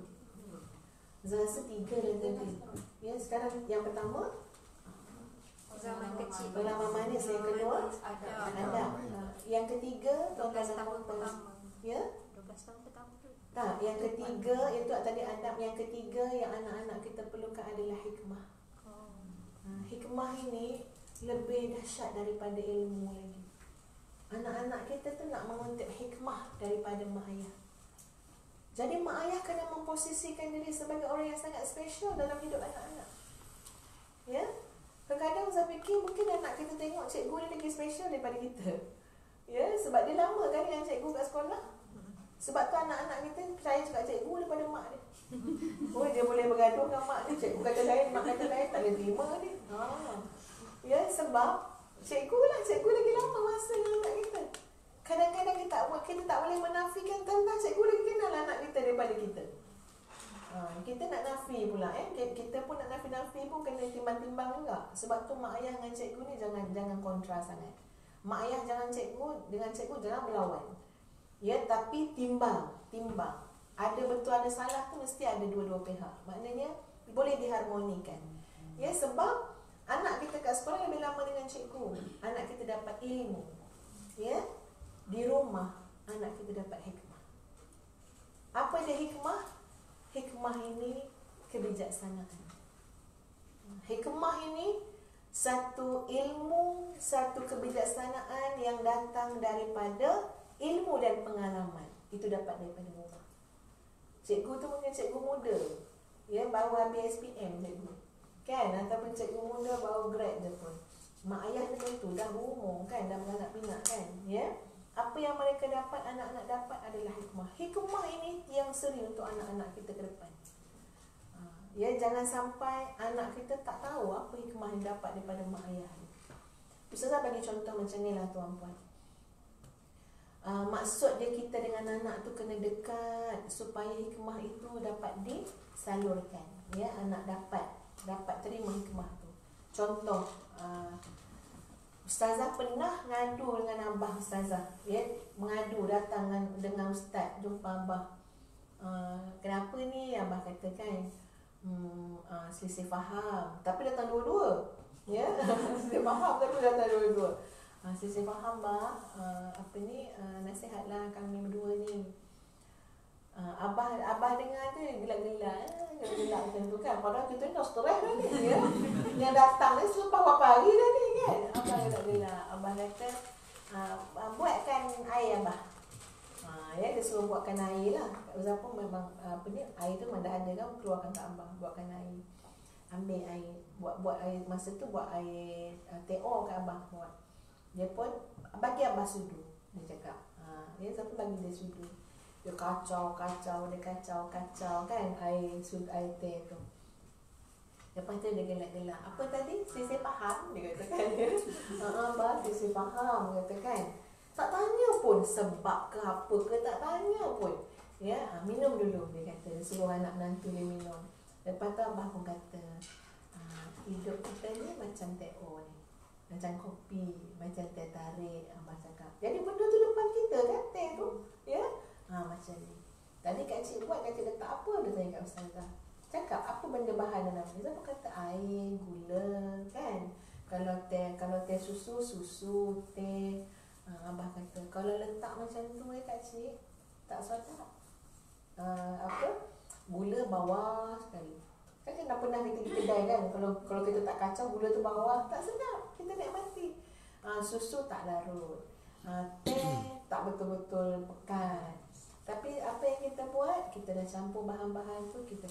Saya rasa 3 dah tadi. Ya, sekarang yang pertama Zaman kecil. pengalaman manis, yang kedua adab. Yang ketiga 12 tahun pertama. Ya? 12 tahun pertama tu. Tak, yang ketiga itu tadi adab. Yang ketiga yang anak-anak kita perlukan adalah hikmah. Hikmah ini lebih dahsyat daripada ilmu lagi. Anak-anak kita tu nak mengutip hikmah daripada mak ayah. Jadi mak ayah kena memposisikan diri sebagai orang yang sangat special dalam hidup anak-anak. Ya? Kadang-kadang saya fikir mungkin anak kita tengok cikgu dia lagi special daripada kita. Ya, sebab dia lama kan dengan cikgu kat sekolah. Sebab tu anak-anak kita percaya cakap cikgu daripada mak dia. Oh, dia boleh bergaduh dengan mak dia, cikgu kata lain, mak kata lain, tak boleh terima dia. Ya, sebab cikgu lagi lama masa dengan anak kita. Kadang-kadang kita tak boleh menafikan tentang cikgu lagi kenal anak kita daripada kita. Kita nak nafi pula kita pun nak nafi pun kena timbang-timbang juga. Sebab tu mak ayah dengan cikgu ni jangan kontra sangat. Mak ayah dengan cikgu jangan berlawan. Ya, tapi timbang. Ada betul ada salah tu mesti ada dua-dua pihak. Maknanya boleh diharmonikan. Ya, sebab anak kita kat sekolah lebih lama dengan cikgu. Anak kita dapat ilmu. Ya, di rumah anak kita dapat hikmah. Apa dia hikmah? Hikmah ini kebijaksanaan. Hikmah ini satu ilmu, satu kebijaksanaan yang datang daripada ilmu dan pengalaman. Itu dapat daripada rumah. Cikgu tu mungkin cikgu muda, ya, baru habis SPM cikgu, kan? Ataupun cikgu muda baru grad je pun. Mak ayah dia tu dah berumur kan, dah beranak pinak kan, ya. Apa yang mereka dapat, anak-anak dapat adalah hikmah. Hikmah ini yang seri untuk anak-anak kita ke depan. Ya, jangan sampai anak kita tak tahu apa hikmah yang dapat daripada mak ayah. Ustazah bagi contoh macam ni lah tuan-puan. Maksud dia kita dengan anak tu kena dekat supaya hikmah itu dapat disalurkan. Ya, anak dapat terima hikmah tu. Contoh, Ustazah pernah ngadu dengan abah Ustazah, ya, mengadu datang dengan ustaz, jumpa abah. Kenapa ni abah kata kan, selisih faham, tapi datang dua-dua, ya. Selisih faham tapi datang dua-dua. Selisih faham bah, nasihatlah kami berdua ni. Abah dengar tu gelak-gelak macam tu kan. Padahal kita ni dah stres dah ni, ya. Yang datang ni selepas berapa hari dah ni kan. Abah gelak-gelak. Abah kata, buatkan air abah. Ya, dia suruh buatkan air lah. Ustaz pun memang air tu memang dah ada kan, keluarkan kat abah, buatkan air. Ambil air, buat air, masa tu buat air TO kat abah buat. Dia pun bagi abah sudu. Dia cakap, dia siapa bagi dia sudu. Dia kacau kan air teh tu. Lepas tu dia gelak-gelak. Apa tadi? Sisi faham dia kata kan. Abah sisi faham kata kan. Tak tanya pun sebab ke apa ke, tak tanya pun. Ya, minum dulu dia kata. Suruh anak menantu dia minum. Lepas tu abah pun kata, hidup kita ni macam teh o ni. Macam kopi, macam teh tarik, abah cakap. Jadi benda tu depan kita kan, teh tu. Ya. Macam ni. Tadi Kak Cik buat, Kak Cik letak apa? Dia tanya kat Ustazah. Cakap apa benda bahan dalam ni? Siapa kata air, gula, kan? Kalau teh susu, teh. Abah kata, kalau letak macam tu Kak Cik, tak sedap. Gula bawah sekali. Kan dah pernah kita di kedai kan? Kalau kita tak kacau, gula tu bawah, tak sedap. Kita nikmati. Susu tak larut. Teh tak betul-betul pekat. Tapi apa yang kita buat, kita dah campur bahan-bahan tu, kita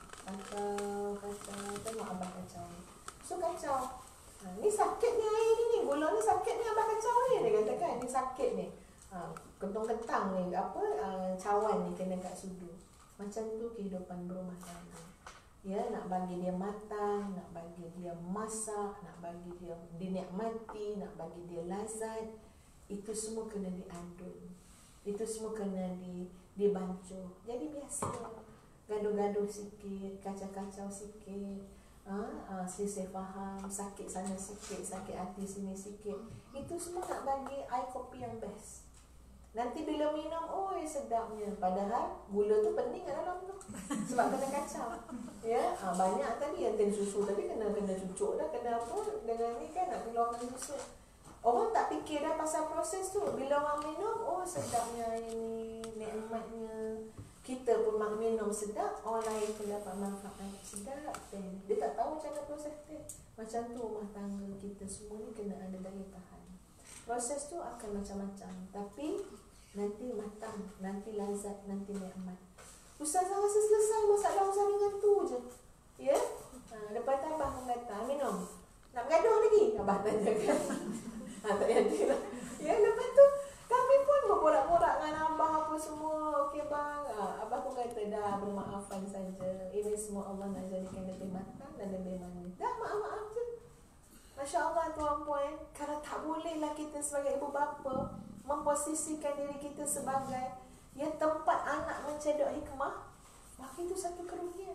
kacau. Tengok abah kacau ni. So kacau. Ni sakit ni air ni, gula ni sakit ni abah kacau ni. Dia kata kan, ni sakit ni. Kentang-kentang ni, cawan ni kena kat sudu. Macam tu kehidupan berumah tangga. Ya, nak bagi dia matang, nak bagi dia masak, nak bagi dia dinikmati, nak bagi dia lazat. Itu semua kena diadun. Itu semua kena dibancuh. Jadi biasa gaduh-gaduh sikit, kacau-kacau sikit, selisih faham, sakit sana sikit, sakit hati sini sikit. Itu semua nak bagi air kopi yang best. Nanti bila minum, sedapnya. Padahal gula tu pening kat dalam tu. Sebab kena kacau. Ya, banyak tadi yang ten susu tadi kena cucuk dah, kena apa dengan ni kan nak keluarkan susu. Orang tak fikir dah pasal proses tu. Bila orang minum, sedapnya ini, nikmatnya. Kita pun minum sedap, orang lain pun dapat manfaat sedap. Dia tak tahu macam mana proses teh. Macam tu rumah tangga kita semua ni kena ada daya tahan. Proses tu akan macam-macam. Tapi nanti matang, nanti lazat, nanti nikmat. Ustazah rasa selesai masalah dengan tu je. Ya? Lepas tu abah kata, minum. Nak bergaduh lagi? Abah tanya kan. Tak jadilah. Ya, lepas tu kami pun berborak-borak dengan abah apa semua. Okey bang. Abah pun kata dah bermaafan saja. Ini semua Allah nak jadikan lebih matang dan lebih manis. Dah maaf-maaf je. Masya Allah tuan-puan. Kalau tak bolehlah kita sebagai ibu bapa memposisikan diri kita sebagai tempat anak mencedok hikmah, maka itu satu kerugian.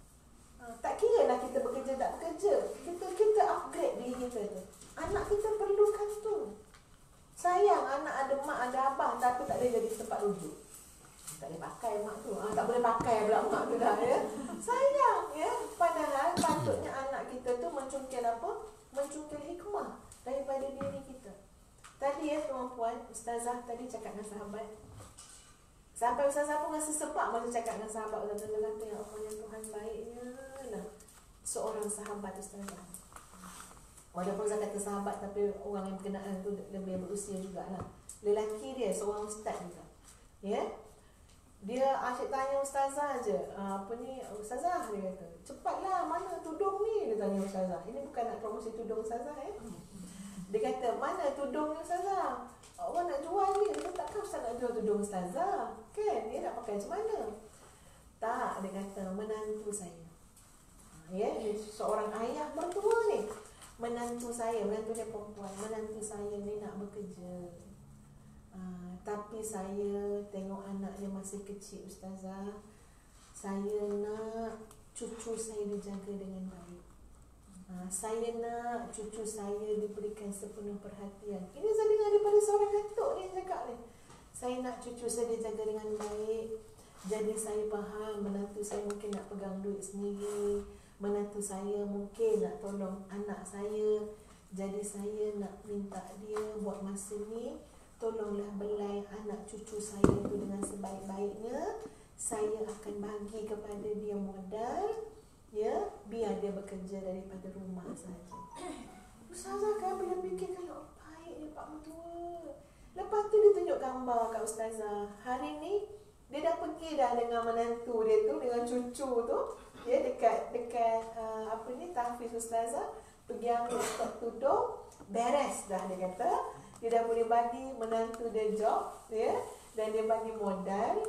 Tak kira lah kita bekerja tak bekerja, kita upgrade diri kita tu. Anak kita perlukan tu. Sayang anak ada mak ada abah tapi tak boleh jadi tempat rujuk. Tak boleh pakai mak tu. Tak boleh pakai pula mak tu dah ya. Sayang ya. Padahal patutnya anak kita tu mencungkil apa? Mencungkil hikmah daripada diri kita. Tadi ya tuan-puan, Ustazah tadi cakap dengan sahabat. Sampai Ustazah pun rasa sebab masa cakap dengan sahabat. Ustazah kata, ya Allah ya Tuhan baiknya lah seorang sahabat Ustazah. Walaupun Ustazah kata sahabat, tapi orang yang berkenaan tu lebih berusia jugalah. Lelaki dia seorang ustaz juga. Ya. Dia asyik tanya Ustazah je. Ustazah dia kata, cepatlah mana tudung ni? Dia tanya Ustazah. Ini bukan nak promosi tudung Ustazah ya. Dia kata, mana tudung ni Ustazah? Awak nak jual ni, dia takkan Ustaz nak jual tudung Ustazah. Kan? Dia nak pakai macam mana? Tak, dia kata menantu saya. Ya, dia seorang ayah mertua ni. Menantu dia perempuan, menantu saya ni nak bekerja. Tapi saya tengok anak dia masih kecil Ustazah. Saya nak cucu saya dijaga dengan baik. Saya nak cucu saya diberikan sepenuh perhatian. Ini saya dengar daripada seorang datuk ni cakap ni. Saya nak cucu saya dijaga dengan baik. Jadi saya faham menantu saya mungkin nak pegang duit sendiri. Menantu saya mungkin nak tolong anak saya. Jadi saya nak minta dia buat masa ni, tolonglah belai anak cucu saya tu dengan sebaik-baiknya. Saya akan bagi kepada dia modal, ya, biar dia bekerja daripada rumah saja. Ustazah kan bila fikir kalau baik dia Pak Mertua. Lepas tu dia tunjuk gambar kat Ustazah. Hari ni dia dah pergi dah dengan menantu dia tu, dengan cucu tu, ya, dekat apa ni, tahfiz Ustazah, pergi ambil stok tudung, beres dah dia kata. Dia dah boleh bagi menantu dia job, ya, dan dia bagi modal.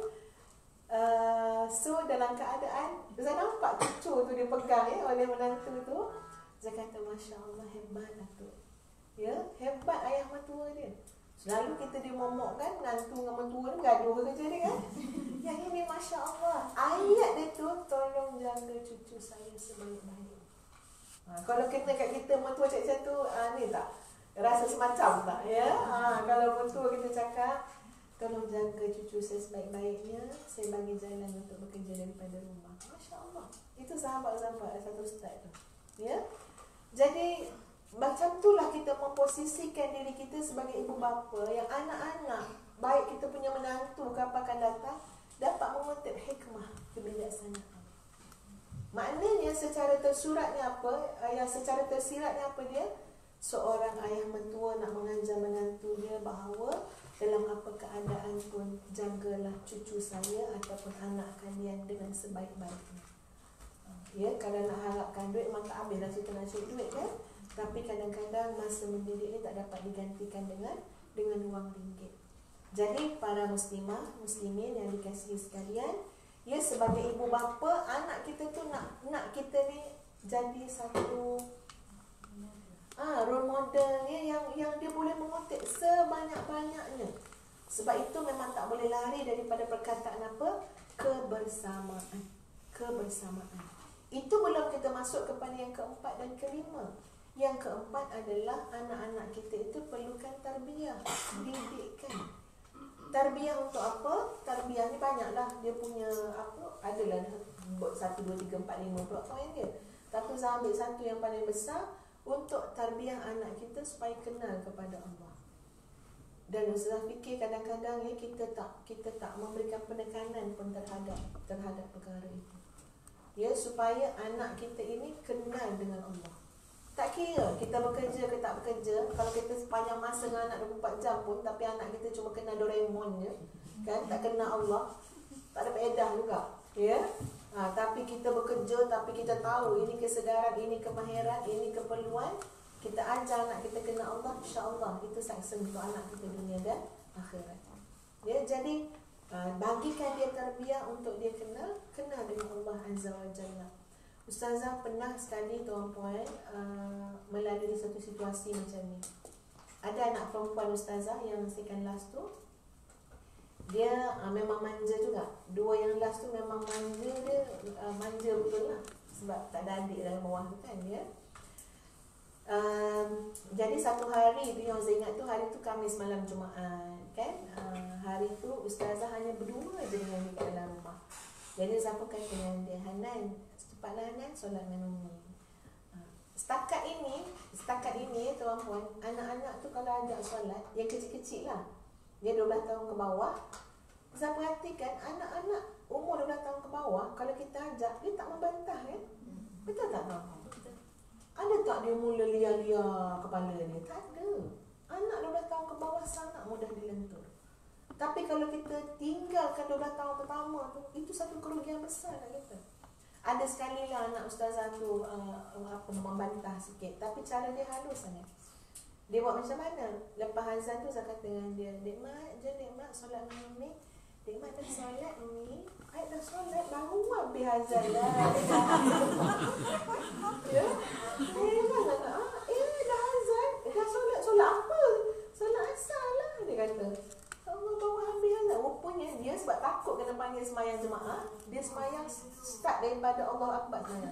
So dalam keadaan saya nampak cucu tu dia pegang, ya, oleh menantu tu. Saya kata Masya Allah, hebat Datuk, ya, hebat ayah mertua dia. Selalu kita dimomokkan menantu dengan mertua ni gaduh kerja dia kan. Yang ini Masya Allah, ayat dia tu, tolong jaga cucu saya sebaik-baik. Kalau kena kat kita mertua cakap tu, ni tak rasa semacam tak, ya. Kalau mertua kita cakap, tolong jaga cucu saya sebaik-baiknya, saya bagi jalan untuk bekerja daripada rumah. Masya Allah. Itu sahabat-sahabat satu ustaz tu, ya. Jadi macam itulah kita memposisikan diri kita sebagai ibu bapa yang anak-anak, baik kita punya menantu ke apa akan datang, dapat mengutip hikmah kebijaksanaan. Maknanya secara tersuratnya apa, secara tersiratnya apa dia? Seorang ayah mentua nak mengajar menantu dia bahawa dalam apa keadaan pun jagalah cucu saya ataupun anak kalian dengan sebaik-baiknya. Ya, kalau nak harapkan duit memang tak habislah cerita nak cari duit kan. Tapi kadang-kadang masa mendidik ni tak dapat digantikan dengan wang ringgit. Jadi para muslimah, muslimin yang dikasihi sekalian, ya, sebagai ibu bapa, anak kita tu nak kita ni jadi satu role modelnya yang dia boleh mengutip sebanyak-banyaknya. Sebab itu memang tak boleh lari daripada perkataan apa? Kebersamaan. Kebersamaan. Itu belum kita masuk kepada yang keempat dan kelima. Yang keempat adalah anak-anak kita itu perlukan tarbiyah, didikan. Tarbiyah untuk apa? Tarbiyah ni banyaklah. Dia punya apa? Adalah 1, 2, 3, 4, 5 plot point dia. Tapi saya ambil satu yang paling besar untuk tarbiyah anak kita supaya kenal kepada Allah. Dan Ustazah fikir kadang-kadang ya kita tak memberikan penekanan pun terhadap perkara itu. Ya, supaya anak kita ini kenal dengan Allah. Tak kira kita bekerja ke tak bekerja, kalau kita sepanjang masa dengan anak 24 jam pun, tapi anak kita cuma kenal Doraemon je, kan, tak kenal Allah, tak ada faedah juga, ya. Tapi kita bekerja, tapi kita tahu ini kesedaran, ini kemahiran, ini keperluan, kita ajar anak kita kenal Allah, insya-Allah itu sukses untuk anak kita dunia dan akhirat. Ya, jadi bagikan dia tarbiyah untuk dia kenal dengan Allah Azza wa Jalla. Ustazah pernah sekali tuan-puan melalui satu situasi macam ni. Ada anak perempuan Ustazah yang second last tu, dia memang manja juga. Dua yang last tu memang manja dia, manja betul lah. Sebab tak ada adik dalam bawah tu kan ya. Jadi satu hari tu yang saya ingat tu, hari tu Khamis malam Jumaat kan. Hari tu Ustazah hanya berdua je dengan dia kat dalam rumah. Jadi siapa kata dengan dia, Hanan, cepatlah Hanan solat dengan Umi. Setakat ini tuan-puan, anak-anak tu kalau ajak solat, yang kecil-kecil lah, dia 12 tahun ke bawah, saya perhatikan anak-anak umur 12 tahun ke bawah, kalau kita ajak, dia tak membantah kan? Betul tak tuan-puan? Ada tak dia mula lia-lia kepala dia? Tak ada. Anak 12 tahun ke bawah sangat mudah dilentur. Tapi kalau kita tinggalkan 12 tahun pertama tu, itu satu kerugian besar nak kata. Ada sekali lah anak Ustazah tu membantah sikit, tapi cara dia halus sangat. Dia buat macam mana? Lepas azan tu saya kata dengan dia, Dek Mat, jom Dek Mat solat dengan Umi. Dek Mat dah solat Umi. I dah solat, baru habis azan dah. Ya? Dah azan. Dah solat. Solat apa? Solat asar lah, dia kata. Allah baru habis azan. Rupanya dia sebab takut kena panggil semayang jemaah, dia semayang start daripada Allah Akbar semayang.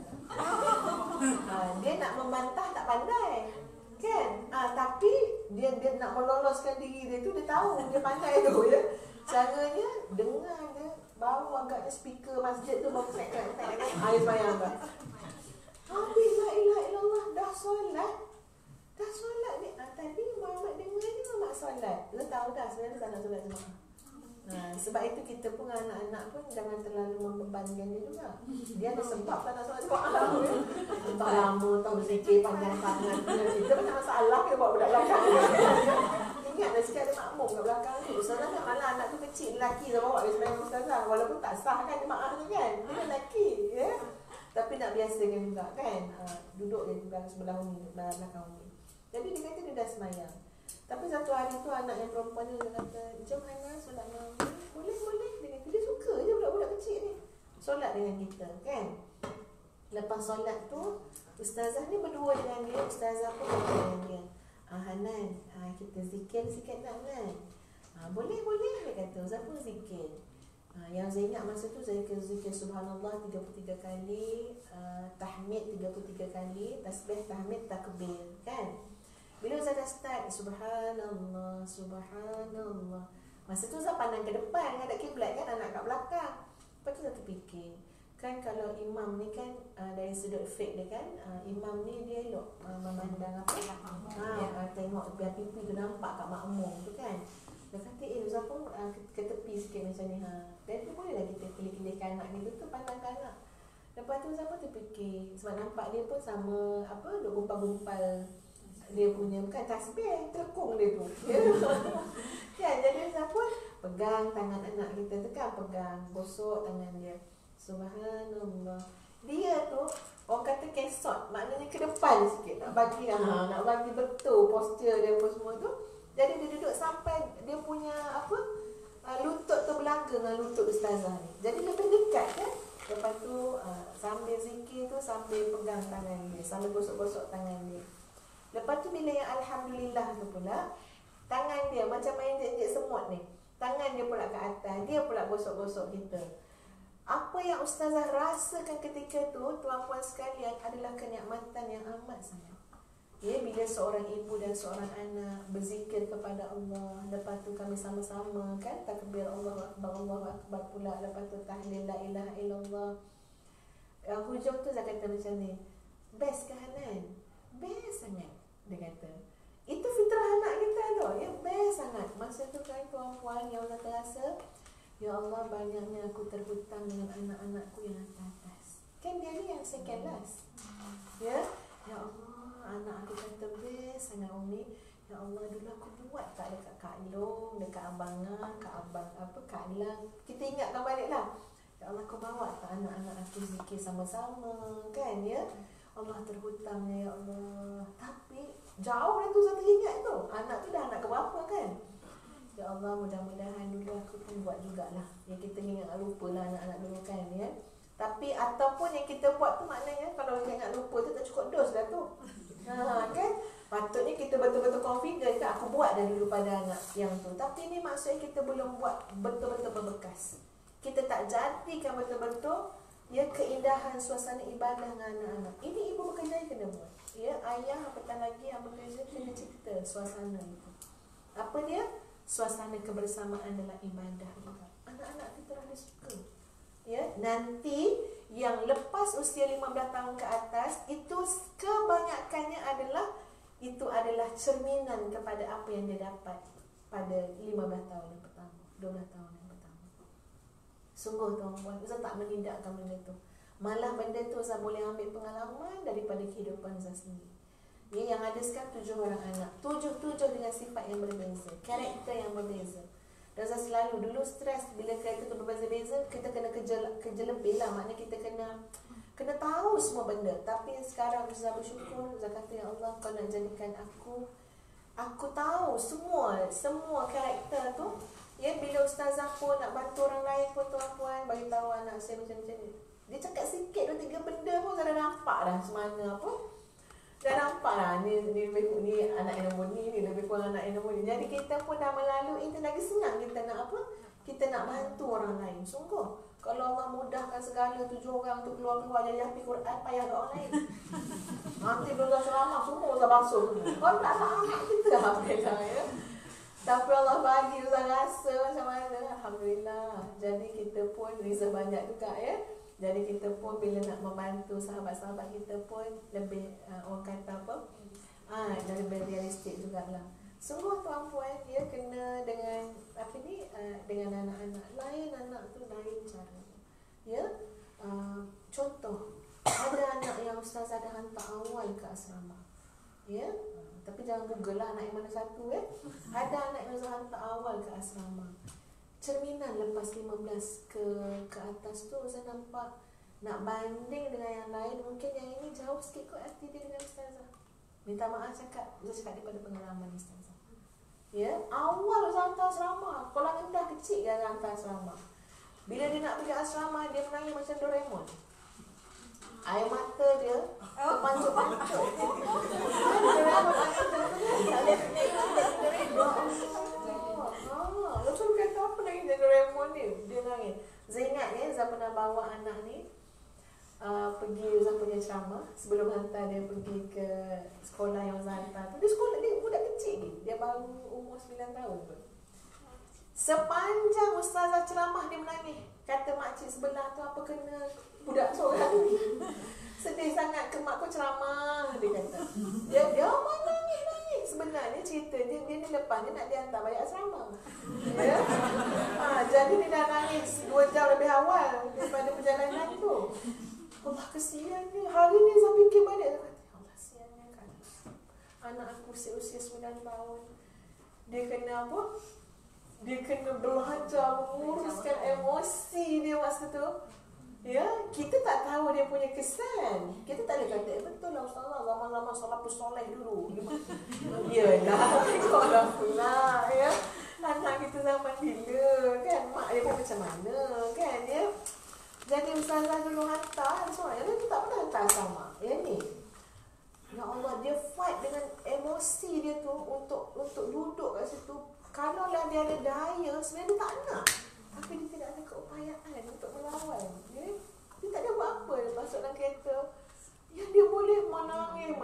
Dia nak membantah tak pandai. Kan? Tapi dia nak meloloskan diri dia tu, dia tahu, dia pandai tu ya. Caranya dengar dia baru agaknya speaker masjid tu baru tek air semayang kan. Habis la ilaha illallah, dah solat ni. Tadi Muhammad dengar ni Muhammad solat. Dia tahu dah sebenarnya tak nak solat jemaah. Sebab itu kita pun anak-anak pun jangan terlalu membebankan dia juga. Dia ada sebab tak nak solat jemaah. Tak lama, tak berzikir panjang sangat. Kita pun tak masalah, kita bawa budak belakang. Ingatlah sikit ada makmum kat belakang tu. Ustazah kan malah anak tu kecil, lelaki dah bawa dia sebagai ustazah. Walaupun tak sah kan jemaah tu kan. Dia lelaki. Ya? Tapi nak biasakan juga kan. Duduk dia sebelah Umi, belakang Umi. Jadi dia kata dia dah semayang. Tapi satu hari tu anak yang perempuan tu dia kata, jom Hana solat dengan Umi. Boleh. Dia kata, dia suka je budak-budak kecil ni solat dengan kita kan. Lepas solat tu, ustazah ni berdua dengan dia, ustazah pun berdua dengan dia. Hanan, kita zikir sikit nak kan? Boleh, dia kata. Ustazah pun zikir. Yang saya ingat masa tu saya zikir subhanallah 33 kali, tahmid 33 kali, tasbih, tahmid, takbir kan. Bila Ustazah dah start subhanallah, masa tu Ustazah pandang ke depan, ada kiblat kan, anak kat belakang. Lepas tu Ustazah terfikir, kan kalau imam ni kan dari sudut fiqh dia kan, imam ni dia elok memandang apa, tengok biar pipi tu nampak kat makmum tu kan. Dia kata Ustazah pun ke tepi sikit macam ni. Dan tu bolehlah kita pilih-pilihkan anak kita tu, pandang ke anak. Lepas tu Ustazah pun terfikir, sebab nampak dia pun sama duk gumpal-gumpal dia punya, bukan tasbih, terkung dia tu. Kan, jadi Ustazah pun pegang tangan anak kita tu kan, pegang, gosok tangan dia. Subhanallah. Dia tu orang kata kesot, maknanya ke depan sikit, nak bagi betul posture dia apa semua tu. Jadi dia duduk sampai dia punya lutut tu berlangga dengan lutut ustazah ni. Jadi lebih dekat kan. Lepas tu sambil zikir tu sambil pegang tangan dia, sambil gosok-gosok tangan dia. Lepas tu bila yang alhamdulillah tu pula, tangan dia macam main jejak semut ni. Tangan dia pula ke atas, dia pula gosok-gosok kita. Apa yang ustazah rasakan ketika tu, tuan-puan sekalian, adalah kenikmatan yang amat sangat. Ya, bila seorang ibu dan seorang anak berzikir kepada Allah, lepas tu kami sama-sama kan takbir Allahu Akbar pula, lepas tu tahlil la ilaha illallah. Hujung tu saya kata macam ni, best ke Hanan? Best sangat, dia kata. Itu fitrah anak kita tu, ya, best sangat. Masa tu kan tuan-puan yang Allah terasa, ya Allah, banyaknya aku terhutang dengan anak-anakku yang atas. Kan dia ni yang second last. Ya Allah, anak aku kata best sangat Umi. Ya Allah, dulu aku buat tak dekat Kak Long, dekat Abangan, Kak Lang. Kita ingatkan balik lah. Ya Allah, kau bawa tak anak-anak aku zikir sama-sama kan ya. Allah, terhutangnya ya Allah. Tapi jauh dah tu saya teringat tu. Anak tu dah anak keberapa kan. Ya Allah, mudah-mudahan dulu aku pun buat jugalah. Ya, kita ingat lupa lah anak-anak dulu kan ya. Tapi ataupun yang kita buat tu maknanya kalau kita ingat lupa tu tak cukup dos dah tu. Kan? Patutnya kita betul-betul confident kan, aku buat dah dulu pada anak yang tu. Tapi ni maksudnya kita belum buat betul-betul berbekas. Kita tak jadikan betul-betul ya keindahan suasana ibadah dengan anak-anak. Ini ibu bekerja kena buat. Ya, ayah apatah lagi yang bekerja kena cipta suasana itu. Apa dia? Suasana kebersamaan dalam ibadah juga. Anak-anak kita ada suka. Ya, nanti yang lepas usia 15 tahun ke atas itu kebanyakannya adalah cerminan kepada apa yang dia dapat pada 15 tahun yang pertama, 12 tahun yang pertama. Sungguh tuan-tuan, Ustaz tak menindakkan benda tu. Malah benda tu Ustaz boleh ambil pengalaman daripada kehidupan Ustaz sendiri. Ya, yang ada sekarang 7 orang anak, 7 dengan sifat yang berbeza, karakter yang berbeza. Dan saya selalu dulu stres bila kereta tu berbeza-beza, kita kena kerja lebih lah. Maknanya kita kena tahu semua benda. Tapi sekarang saya bersyukur, saya kata ya Allah, kau nak jadikan aku aku tahu semua karakter tu. Ya, bila ustazah pun nak bantu orang lain pun tuan-puan, bagi tahu anak saya macam-macam ni. Dia cakap sikit 2-3 benda pun saya dah nampak dah semana apa. Dah nampak dah ni anak yang nombor ni lebih kurang anak yang nombor ni. Jadi kita pun dah melalui, itu lagi senang kita nak apa? Kita nak bantu orang lain. Sungguh. Kalau Allah mudahkan segala 7 orang tu keluar-keluar jadi hafiz Quran, payah kat orang lain. Nanti berusaha ceramah semua berusaha basuh. Kalau tak anak kita alhamdulillah ya. Tapi Allah bagi Ustaz rasa macam mana. Alhamdulillah. Jadi kita pun rezeki banyak juga ya. Jadi kita pun bila nak membantu sahabat-sahabat kita pun lebih orang kata apa? Lebih realistik jugalah. Sungguh tuan-puan dia kena dengan apa ni dengan anak-anak lain, anak tu lain cara. Ya. Contoh ada anak yang ustaz ada hantar awal ke asrama. Ya. Tapi jangan google lah anak yang mana satu Ada anak yang ustaz hantar awal ke asrama. Cerminan lepas 15 ke atas tu saya nampak nak banding dengan yang lain, mungkin yang ini jauh sikit kot hati dia dengan ustazah. Minta maaf cakap daripada pengalaman ustazah. Ya, awal ustaz hantar asrama, kolam rendah kecil kan hantar asrama. Bila dia nak pergi asrama, dia menangis macam Doraemon. Air mata dia terpancuk-pancuk. Lepas tu kata apa lagi dia Doraemon ni? Dia nangis. Saya ingat Zah pernah bawa anak ni pergi Zah punya ceramah. Sebelum hantar dia pergi ke sekolah yang Zah hantar tu. Dia sekolah, dia budak kecil ni. Dia baru umur 9 tahun tu. Sepanjang ustazah ceramah dia menangis. Kata makcik sebelah tu apa kena budak seorang ni. Sedih sangat ke mak ku ceramah, dia kata. Dia menangis. Sebenarnya cerita dia ni lepas dia nak dihantar balik asrama. Ya. Jadi dia dah nangis 2 jam lebih awal daripada perjalanan tu. Allah kesian dia. Hari ni saya fikir balik, saya kata, Allah kesiannya kan. Anak aku usia 9 tahun. Dia kena apa? Dia kena belajar menguruskan emosi dia masa tu. Ya, kita tak tahu dia punya kesan. Kita tak ada kata, betul lah Ustazah, zaman-zaman salafus soleh dulu. Yalah, tengoklah pula ya. Anak kita zaman bila kan, mak dia pun macam mana kan ya. Jadi Ustazah dulu hantar, soalnya dia tak pernah hantar sama. Ya ni. Ya Allah, dia fight dengan emosi dia tu untuk duduk kat situ. Kalau lah dia ada daya, sebenarnya dia tak nak. Tapi dia tidak ada keupayaan untuk melawan. Ya? Dia tak ada apa-apa. Dia masuk dalam kereta. Ya, dia boleh menangis.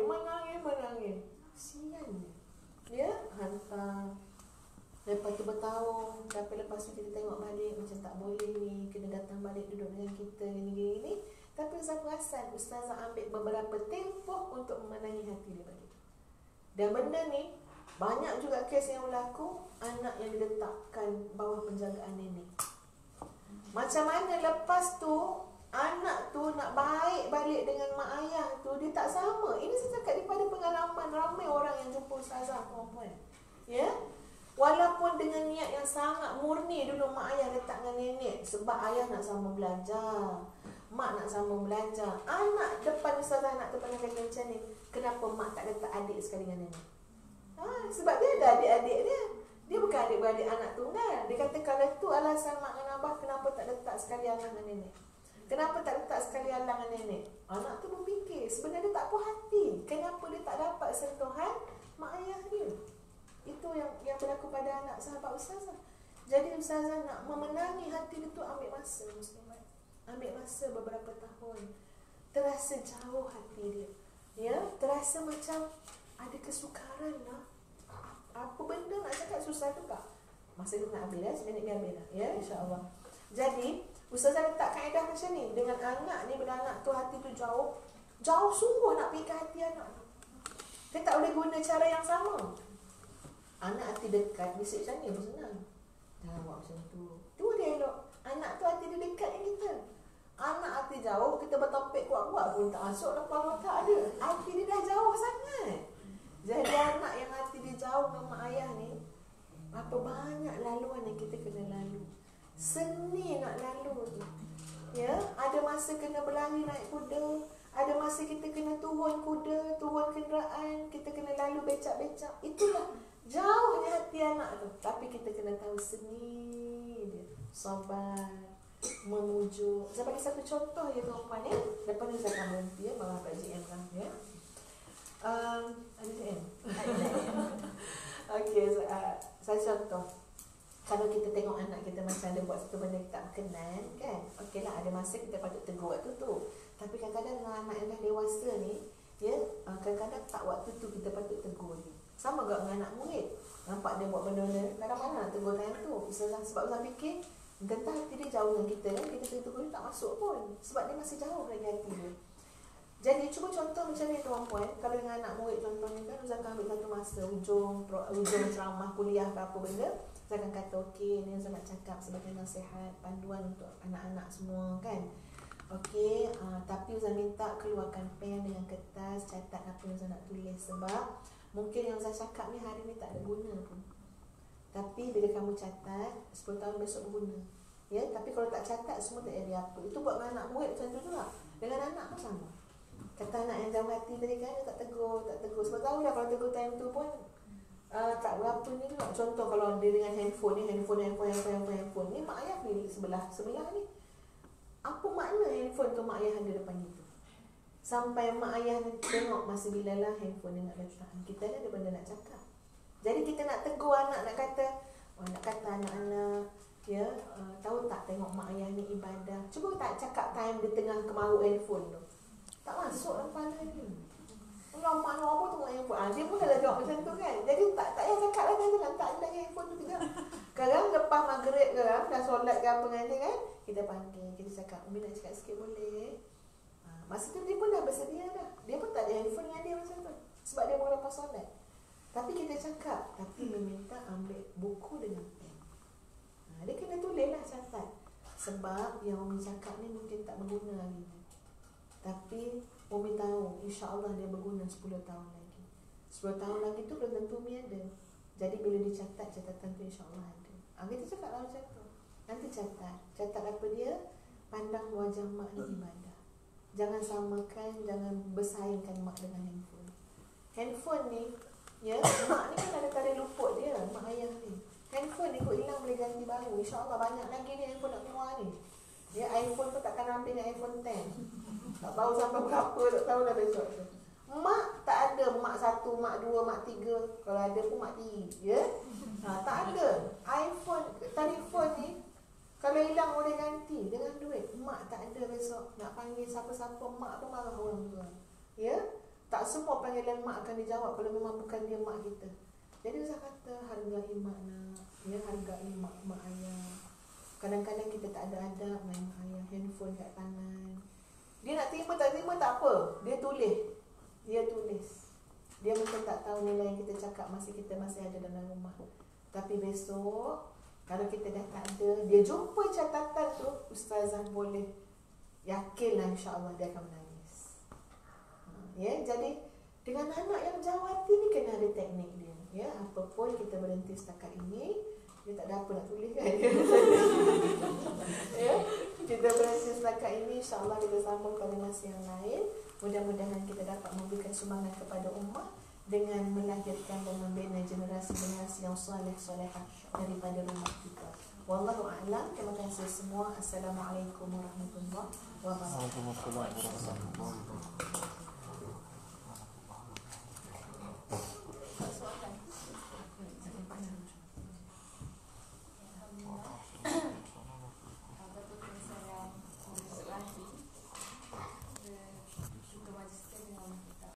Kesian dia. Ya, hantar. Lepas tu bertahun. Tapi lepas tu kita tengok balik. Macam tak boleh ni. Kena datang balik duduk dengan kita. Gini-gini. Tapi saya perasan Ustazah ambil beberapa tempoh untuk memenangi hati dia balik. Dan benda ni banyak juga kes yang berlaku, anak yang diletakkan bawah penjagaan nenek. Macam mana lepas tu anak tu nak baik balik dengan mak ayah tu, dia tak sama. Ini saya cakap daripada pengalaman ramai orang yang jumpa ustazah perempuan. Ya. Walaupun dengan niat yang sangat murni dulu mak ayah letak dengan nenek sebab ayah nak sama belajar, mak nak sama belajar. Anak depan ustazah anak tu pernah kata macam ni, kenapa mak tak letak adik sekali dengan nenek? Sebab dia ada adik-adik dia. Dia bukan adik-beradik anak tunggal. Dia kata kalau tu alasan mak dan abah, kenapa tak letak sekali anak dengan nenek? Kenapa tak letak sekali anak dengan nenek? Anak tu berfikir, sebenarnya dia tak puas hati. Kenapa dia tak dapat sentuhan mak ayah dia? Itu yang berlaku pada anak sahabat ustazah. Jadi ustazah nak memenangi hati dia tu ambil masa, muslimat. Ambil masa beberapa tahun. Terasa jauh hati dia. Ya, terasa macam ada kesukaran lah. Apa benda nak cakap susah juga. Masa dia nak habis dah, seminit dia habis dah. Ya, insyaAllah. Jadi, ustazah letak kaedah macam ni. Dengan anak ni, bila anak tu hati tu jauh sungguh nak pergi ke hati anak tu. Dia tak boleh guna cara yang sama. Anak hati dekat, bisik macam ni, senang. Jangan buat macam tu. Tu dia elok. Anak tu hati dia dekat dengan kita. Anak hati jauh, kita bertopik kuat-kuat pun tak masuk lepas otak dia. Hati dia dah jauh sangat. Jadi anak yang hati dia jauh dengan mak ayah ni, apa banyak laluan yang kita kena lalu. Seni nak lalu tu. Ya, ada masa kena berlari naik kuda, Ada masa kita kena turun kuda, turun kenderaan, kita kena lalu becak-becak. Itulah jauhnya hati anak tu. Tapi kita kena tahu seni dia, sabar, memujuk. Saya bagi satu contoh ya tuan-puan ya. Lepas ni saya akan berhenti ya, malah Pak JM lah ya. Ada JM? Okey, saya contoh. Kalau kita tengok anak kita macam dia buat satu benda kita tak berkenan kan, okeylah ada masa kita patut tegur waktu tu. Tapi kadang-kadang dengan anak yang dah dewasa ni, ya, kadang-kadang tak waktu tu kita patut tegur dia. Sama juga dengan anak murid. Nampak dia buat benda-benda, kadang-kadang nak tegur time tu. Sebab saya fikir, entah hati dia jauh dengan kita kan, kita tegur dia tak masuk pun. Sebab dia masih jauh lagi hati dia. Jadi cuba contoh macam ni tuan-puan. Kalau dengan anak murid contohnya kan, Ustaz akan ambil satu masa ujung ceramah kuliah ke apa benda, Ustaz akan kata okey, ni Ustaz nak cakap sebagai nasihat, panduan untuk anak-anak semua kan. Okey, tapi Ustaz minta keluarkan pen dengan kertas, catat apa yang Ustaz nak tulis. Sebab mungkin yang Ustaz cakap ni hari ni tak ada guna pun. Tapi bila kamu catat, 10 tahun besok berguna. Ya, tapi kalau tak catat semua tak jadi apa. Itu buat dengan anak murid macam tu juga. Dengan anak pun sama. Kata anak yang jauh hati tadi kan, dia tak tegur. Sebab tahu dah kalau tegur time tu pun tak berapa ni juga. Contoh kalau dia dengan handphone ni, handphone ni, mak ayah ni sebelah ni. Apa makna handphone tu mak ayah ada depan kita? Sampai mak ayah ni tengok masa bila lah handphone dia nak letak. Kita ada benda nak cakap. Jadi kita nak tegur anak, nak kata anak-anak, ya, tahu tak tengok mak ayah ni ibadah. Cuba tak cakap time dia tengah kemaruk handphone tu. Tak masuk dalam kepala dia. Kalau mak nak apa tengok handphone. Dia pun dah jawab macam tu kan. Jadi tak payah cakap lah kan. Tak ada handphone tu juga. Sekarang lepas maghrib ke, dah solat ke apa dengan dia kan, kita panggil, kita cakap, Umi nak cakap sikit boleh? Masa tu dia pun dah bersedia dah. Dia pun tak ada handphone dengan dia macam tu. Sebab dia baru lepas solat. Tapi kita cakap, tapi meminta ambil buku dengan pen. Dia kena tulis lah catat. Sebab yang Umi cakap ni mungkin tak berguna lagi. Tapi Umi tahu insya-Allah dia berguna 10 tahun lagi. 10 tahun lagi tu belum tentu Umi ada. Jadi bila dicatat, catatan tu insya-Allah ada. Kita cakap lah macam tu. Nanti catat apa dia? Pandang wajah mak ni ibadah. Jangan samakan, jangan bersaingkan mak dengan handphone. Handphone ni, ya, mak ni kan ada tali luput dia, mak ayah ni. Handphone ni kok hilang boleh ganti baru. InsyaAllah banyak lagi ni handphone nak keluar ni. Ya, iPhone tu takkan hampir dengan iPhone 10. Tak tahu sampai berapa, tak tahu dah besok tu. Mak tak ada mak 1, mak 2, mak 3. Kalau ada pun mak 3, ya. Tak ada. iPhone, telefon ni kalau hilang boleh ganti dengan duit. Mak tak ada besok nak panggil siapa-siapa, mak pun marah orang tua. Ya. Tak semua panggilan mak akan dijawab kalau memang bukan dia mak kita. Jadi saya kata hargai mak nak, ya, hargai mak ayah. Kadang-kadang kita tak ada adab main mak ayah, handphone kat tangan. Dia nak terima tak terima tak apa. Dia tulis. Dia mungkin tak tahu nilai yang kita cakap masa kita masih ada dalam rumah. Tapi besok kalau kita dah tak ada, dia jumpa catatan tu, ustazah boleh yakinlah insya-Allah dia akan menangis. Ya, jadi dengan anak yang jauh hati ni kena ada teknik dia. Ya, apapun kita berhenti setakat ini, dia tak ada apa nak tulis kan. Ya, kita berhenti setakat ini, insya-Allah kita sambung pada masa yang lain. Mudah-mudahan kita dapat memberikan sumbangan kepada ummah dengan melahirkan dan membina generasi-generasi yang soleh-solehah daripada rumah kita. Wallahu a'lam. Terima kasih semua. Assalamualaikum warahmatullahi wabarakatuh.